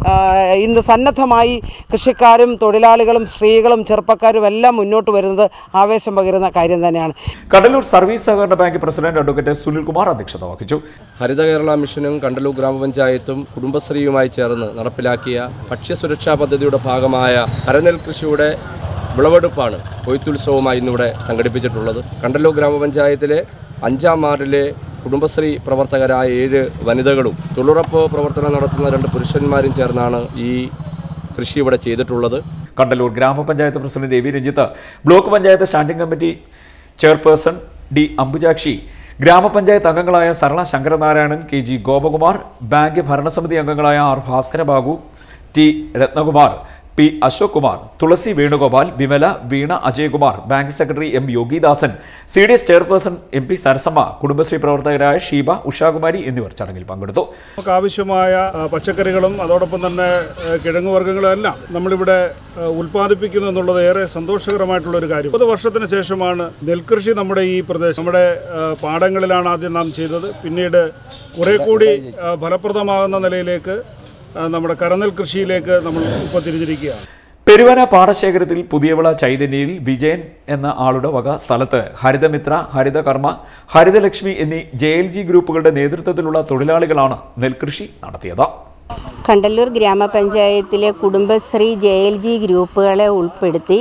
ഇന്ന് സന്നദ്ധമായി കൃഷിക്കാരും തൊഴിലാളികളും സ്ത്രീകളും ചെറുപ്പക്കാരും എല്ലാം മുന്നോട്ട് വരുന്നത് ആവേശം പകരുന്ന കാര്യം തന്നെയാണ്. കണ്ടല്ലൂർ സർവീസ് സഹകരണ ബാങ്ക് പ്രസിഡന്റ് അഡ്വക്കേറ്റ് സുനിൽകുമാർ അധ്യക്ഷത വഹിച്ചു. ഹരിത കേരള മിഷനും കണ്ടല്ലൂർ ഗ്രാമപഞ്ചായത്തും കുടുംബശ്രീയുമായി ചേർന്ന് നടപ്പിലാക്കിയ ഭക്ഷ്യസുരക്ഷാ പദ്ധതിയുടെ ഭാഗമായ കരനെൽ കൃഷിയുടെ വിളവെടുപ്പാണ് കൊയ്ത്തുത്സവമായി ഇന്നിവിടെ സംഘടിപ്പിച്ചിട്ടുള്ളത്. കണ്ടല്ലൂർ ഗ്രാമപഞ്ചായത്തിലെ അഞ്ചാം വാർഡിലെ കുടുംബശ്രീ പ്രവർത്തകരായ ഏഴ് വനിതകളും തൊഴിലുറപ്പ് പ്രവർത്തനം നടത്തുന്ന രണ്ട് പുരുഷന്മാരും ചേർന്നാണ് ഈ കൃഷി ഇവിടെ ചെയ്തിട്ടുള്ളത്. കണ്ടല്ലൂർ ഗ്രാമപഞ്ചായത്ത് president A V Ranjith, block panchayat standing committee chairperson D Ambujakshi, ഗ്രാമപഞ്ചായത്ത് അംഗങ്ങളായ Sarala Sankaranarayanan, K G Gopakumar, bank ഭരണസമിതി അംഗങ്ങളായ R Bhaskara Babu, T Rathnakumar, P Ashok Kumar, Thulasi Venugopal, Vimala, Veena Ajayakumar, bank secretary M Yogidasan, C D S chairperson M P Sarasamma, Kudumbashree പ്രവർത്തകരായ ഷീബ, ഉഷാകുമാരി എന്നിവർ ചടങ്ങിൽ പങ്കെടുത്തു. നമുക്ക് ആവശ്യമായ പച്ചക്കറികളും അതോടൊപ്പം തന്നെ കിഴങ്ങുവർഗ്ഗങ്ങളും എല്ലാം നമ്മളിവിടെ ഉൽപ്പാദിപ്പിക്കുന്നു എന്നുള്ളത് ഏറെ സന്തോഷകരമായിട്ടുള്ള ഒരു കാര്യം. മുപ്പത് വർഷത്തിന് ശേഷമാണ് നെൽകൃഷി നമ്മുടെ ഈ പ്രദേശം നമ്മുടെ പാടങ്ങളിലാണ് ആദ്യം നാം ചെയ്തത്. പിന്നീട് കുറെ കൂടി ഫലപ്രദമാകുന്ന നിലയിലേക്ക് നമ്മുടെ കരനെൽ കൃഷിയിലേക്ക് നമ്മൾ ഇപ്പോൾ തിരിഞ്ഞിരിക്കുകയാണ്. പെരുവന പാടശേഖരത്തിൽ പുതിയവിള ചൈതന്യയിൽ വിജയൻ എന്ന ആളുടെ വക സ്ഥലത്ത് ഹരിതമിത്ര, ഹരിതകർമ്മ, ഹരിതലക്ഷ്മി എന്നീ ജെ എൽ ജി ഗ്രൂപ്പുകളുടെ നേതൃത്വത്തിലുള്ള തൊഴിലാളികളാണ് നെൽകൃഷി നടത്തിയത്. കണ്ടല്ലൂർ ഗ്രാമപഞ്ചായത്തിലെ കുടുംബശ്രീ ജെ എൽ ജി ഗ്രൂപ്പുകളെ ഉൾപ്പെടുത്തി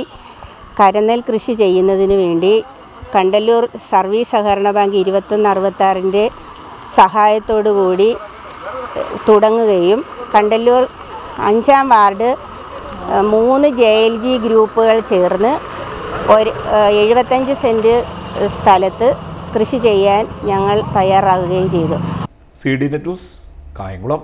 കരനെൽ കൃഷി ചെയ്യുന്നതിന് വേണ്ടി കണ്ടല്ലൂർ സർവീസ് സഹകരണ ബാങ്ക് ഇരുപത്തൊന്ന് അറുപത്താറിൻ്റെ സഹായത്തോടു കൂടി തുടങ്ങുകയും കണ്ടല്ലൂർ അഞ്ചാം വാർഡ് മൂന്ന് ജെ എൽ ജി ഗ്രൂപ്പുകൾ ചേർന്ന് ഒരു എഴുപത്തഞ്ച് സെൻറ്റ് സ്ഥലത്ത് കൃഷി ചെയ്യാൻ ഞങ്ങൾ തയ്യാറാകുകയും ചെയ്തു. C D net news, Kayamkulam.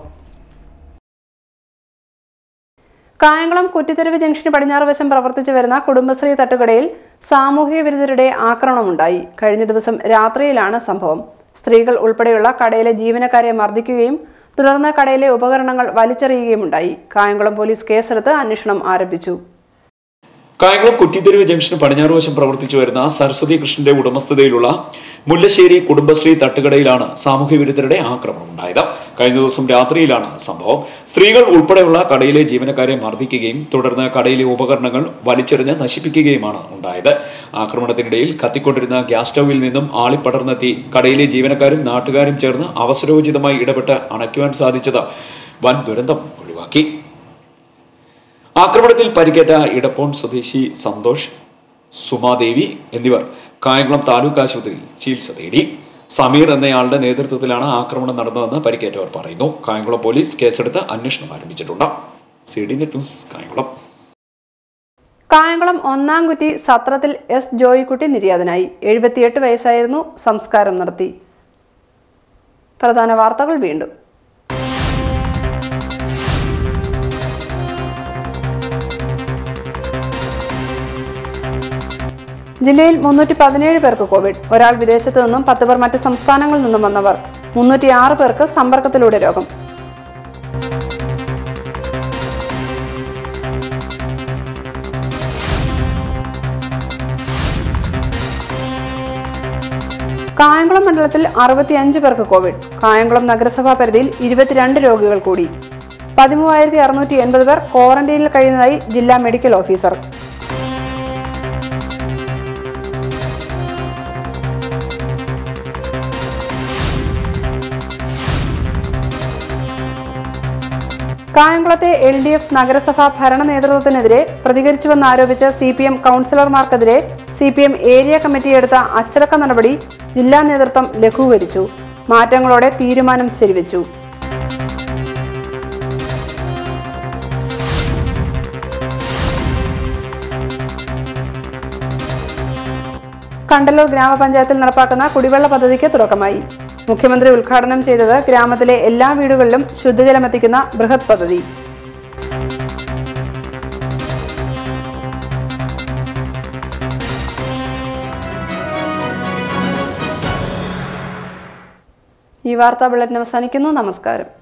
Kayamkulam Kuttitheruvu ജംഗ്ഷന് പടിഞ്ഞാറ് വശം പ്രവർത്തിച്ചു വരുന്ന കുടുംബശ്രീ തട്ടുകടയിൽ സാമൂഹിക വിരുദ്ധരുടെ ആക്രമണമുണ്ടായി. കഴിഞ്ഞ ദിവസം രാത്രിയിലാണ് സംഭവം. സ്ത്രീകൾ ഉൾപ്പെടെയുള്ള കടയിലെ ജീവനക്കാരെ മർദ്ദിക്കുകയും തുടർന്ന് കടയിലെ ഉപകരണങ്ങൾ വലിച്ചെറിയുകയുമുണ്ടായി. കായംകുളം പോലീസ് കേസെടുത്ത് അന്വേഷണം ആരംഭിച്ചു. കായംകുളം കുറ്റിത്തെരുവ് ജംഗ്ഷന് പടിഞ്ഞാറ് വശം പ്രവർത്തിച്ചു വരുന്ന സരസ്വതി കൃഷ്ണന്റെ ഉടമസ്ഥതയിലുള്ള മുല്ലശ്ശേരി കുടുംബശ്രീ തട്ടുകടയിലാണ് സാമൂഹ്യ വിരുദ്ധരുടെ ആക്രമണം ഉണ്ടായത്. കഴിഞ്ഞ ദിവസം രാത്രിയിലാണ് സംഭവം. സ്ത്രീകൾ ഉൾപ്പെടെയുള്ള കടയിലെ ജീവനക്കാരെ മർദ്ദിക്കുകയും തുടർന്ന് കടയിലെ ഉപകരണങ്ങൾ വലിച്ചെറിഞ്ഞ് നശിപ്പിക്കുകയുമാണ് ഉണ്ടായത്. ആക്രമണത്തിനിടയിൽ കത്തിക്കൊണ്ടിരുന്ന ഗ്യാസ് സ്റ്റൌവിൽ നിന്നും ആളിപ്പടർന്നെത്തി കടയിലെ ജീവനക്കാരും നാട്ടുകാരും ചേർന്ന് അവസരോചിതമായി ഇടപെട്ട് അണയ്ക്കുവാൻ സാധിച്ചത് വൻ ദുരന്തം ഒഴിവാക്കി. ആക്രമണത്തിൽ പരിക്കേറ്റ ഇടപ്പോൺ സ്വദേശി സന്തോഷ്, സുമാദേവി എന്നിവർ കായംകുളം താലൂക്ക് ആശുപത്രിയിൽ ചികിത്സ തേടി. സമീർ എന്നയാളുടെ നേതൃത്വത്തിലാണ് ആക്രമണം നടന്നതെന്ന് പരിക്കേറ്റവർ പറയുന്നു. കായംകുളം പോലീസ് കേസെടുത്ത് അന്വേഷണം ആരംഭിച്ചിട്ടുണ്ട്. C D net news, Kayamkulam. Kayamkulam Onnamkutti സത്രത്തിൽ എസ് ജോയിക്കുട്ടി നിര്യാതനായി. എഴുപത്തിയെട്ട് വയസ്സായിരുന്നു. സംസ്കാരം നടത്തി. പ്രധാന വാർത്തകൾ വീണ്ടും. ജില്ലയിൽ മുന്നൂറ്റി പതിനേഴ് പേർക്ക് കോവിഡ്. ഒരാൾ വിദേശത്തു നിന്നും പത്ത് പേർ മറ്റ് സംസ്ഥാനങ്ങളിൽ നിന്നും വന്നവർ. മുന്നൂറ്റിയാറ് പേർക്ക് സമ്പർക്കത്തിലൂടെ രോഗം. കായംകുളം മണ്ഡലത്തിൽ അറുപത്തിയഞ്ച് പേർക്ക് കോവിഡ്. കായംകുളം നഗരസഭാ പരിധിയിൽ ഇരുപത്തിരണ്ട് രോഗികൾ കൂടി. പതിമൂവായിരത്തി അറുന്നൂറ്റി എൺപത് പേർ ക്വാറന്റൈനിൽ കഴിയുന്നതായി ജില്ലാ മെഡിക്കൽ ഓഫീസർ. കായംകുളത്തെ എൽ ഡി എഫ് നഗരസഭാ ഭരണ നേതൃത്വത്തിനെതിരെ പ്രതികരിച്ചുവെന്നാരോപിച്ച് സി പി എം കൗൺസിലർമാർക്കെതിരെ സി പി എം ഏരിയ കമ്മിറ്റിയെടുത്ത അച്ചടക്ക നടപടി ജില്ലാ നേതൃത്വം ലഘൂകരിച്ചു. മാറ്റങ്ങളോടെ തീരുമാനം ശരിവെച്ചു. കണ്ടല്ലൂർ ഗ്രാമപഞ്ചായത്തിൽ നടപ്പാക്കുന്ന കുടിവെള്ള പദ്ധതിക്ക് തുടക്കമായി. മുഖ്യമന്ത്രി ഉദ്ഘാടനം ചെയ്തത് ഗ്രാമത്തിലെ എല്ലാ വീടുകളിലും ശുദ്ധജലമെത്തിക്കുന്ന ബൃഹത് പദ്ധതി. ഈ വാർത്താ ബുള്ളറ്റിൻ അവസാനിക്കുന്നു. നമസ്കാരം.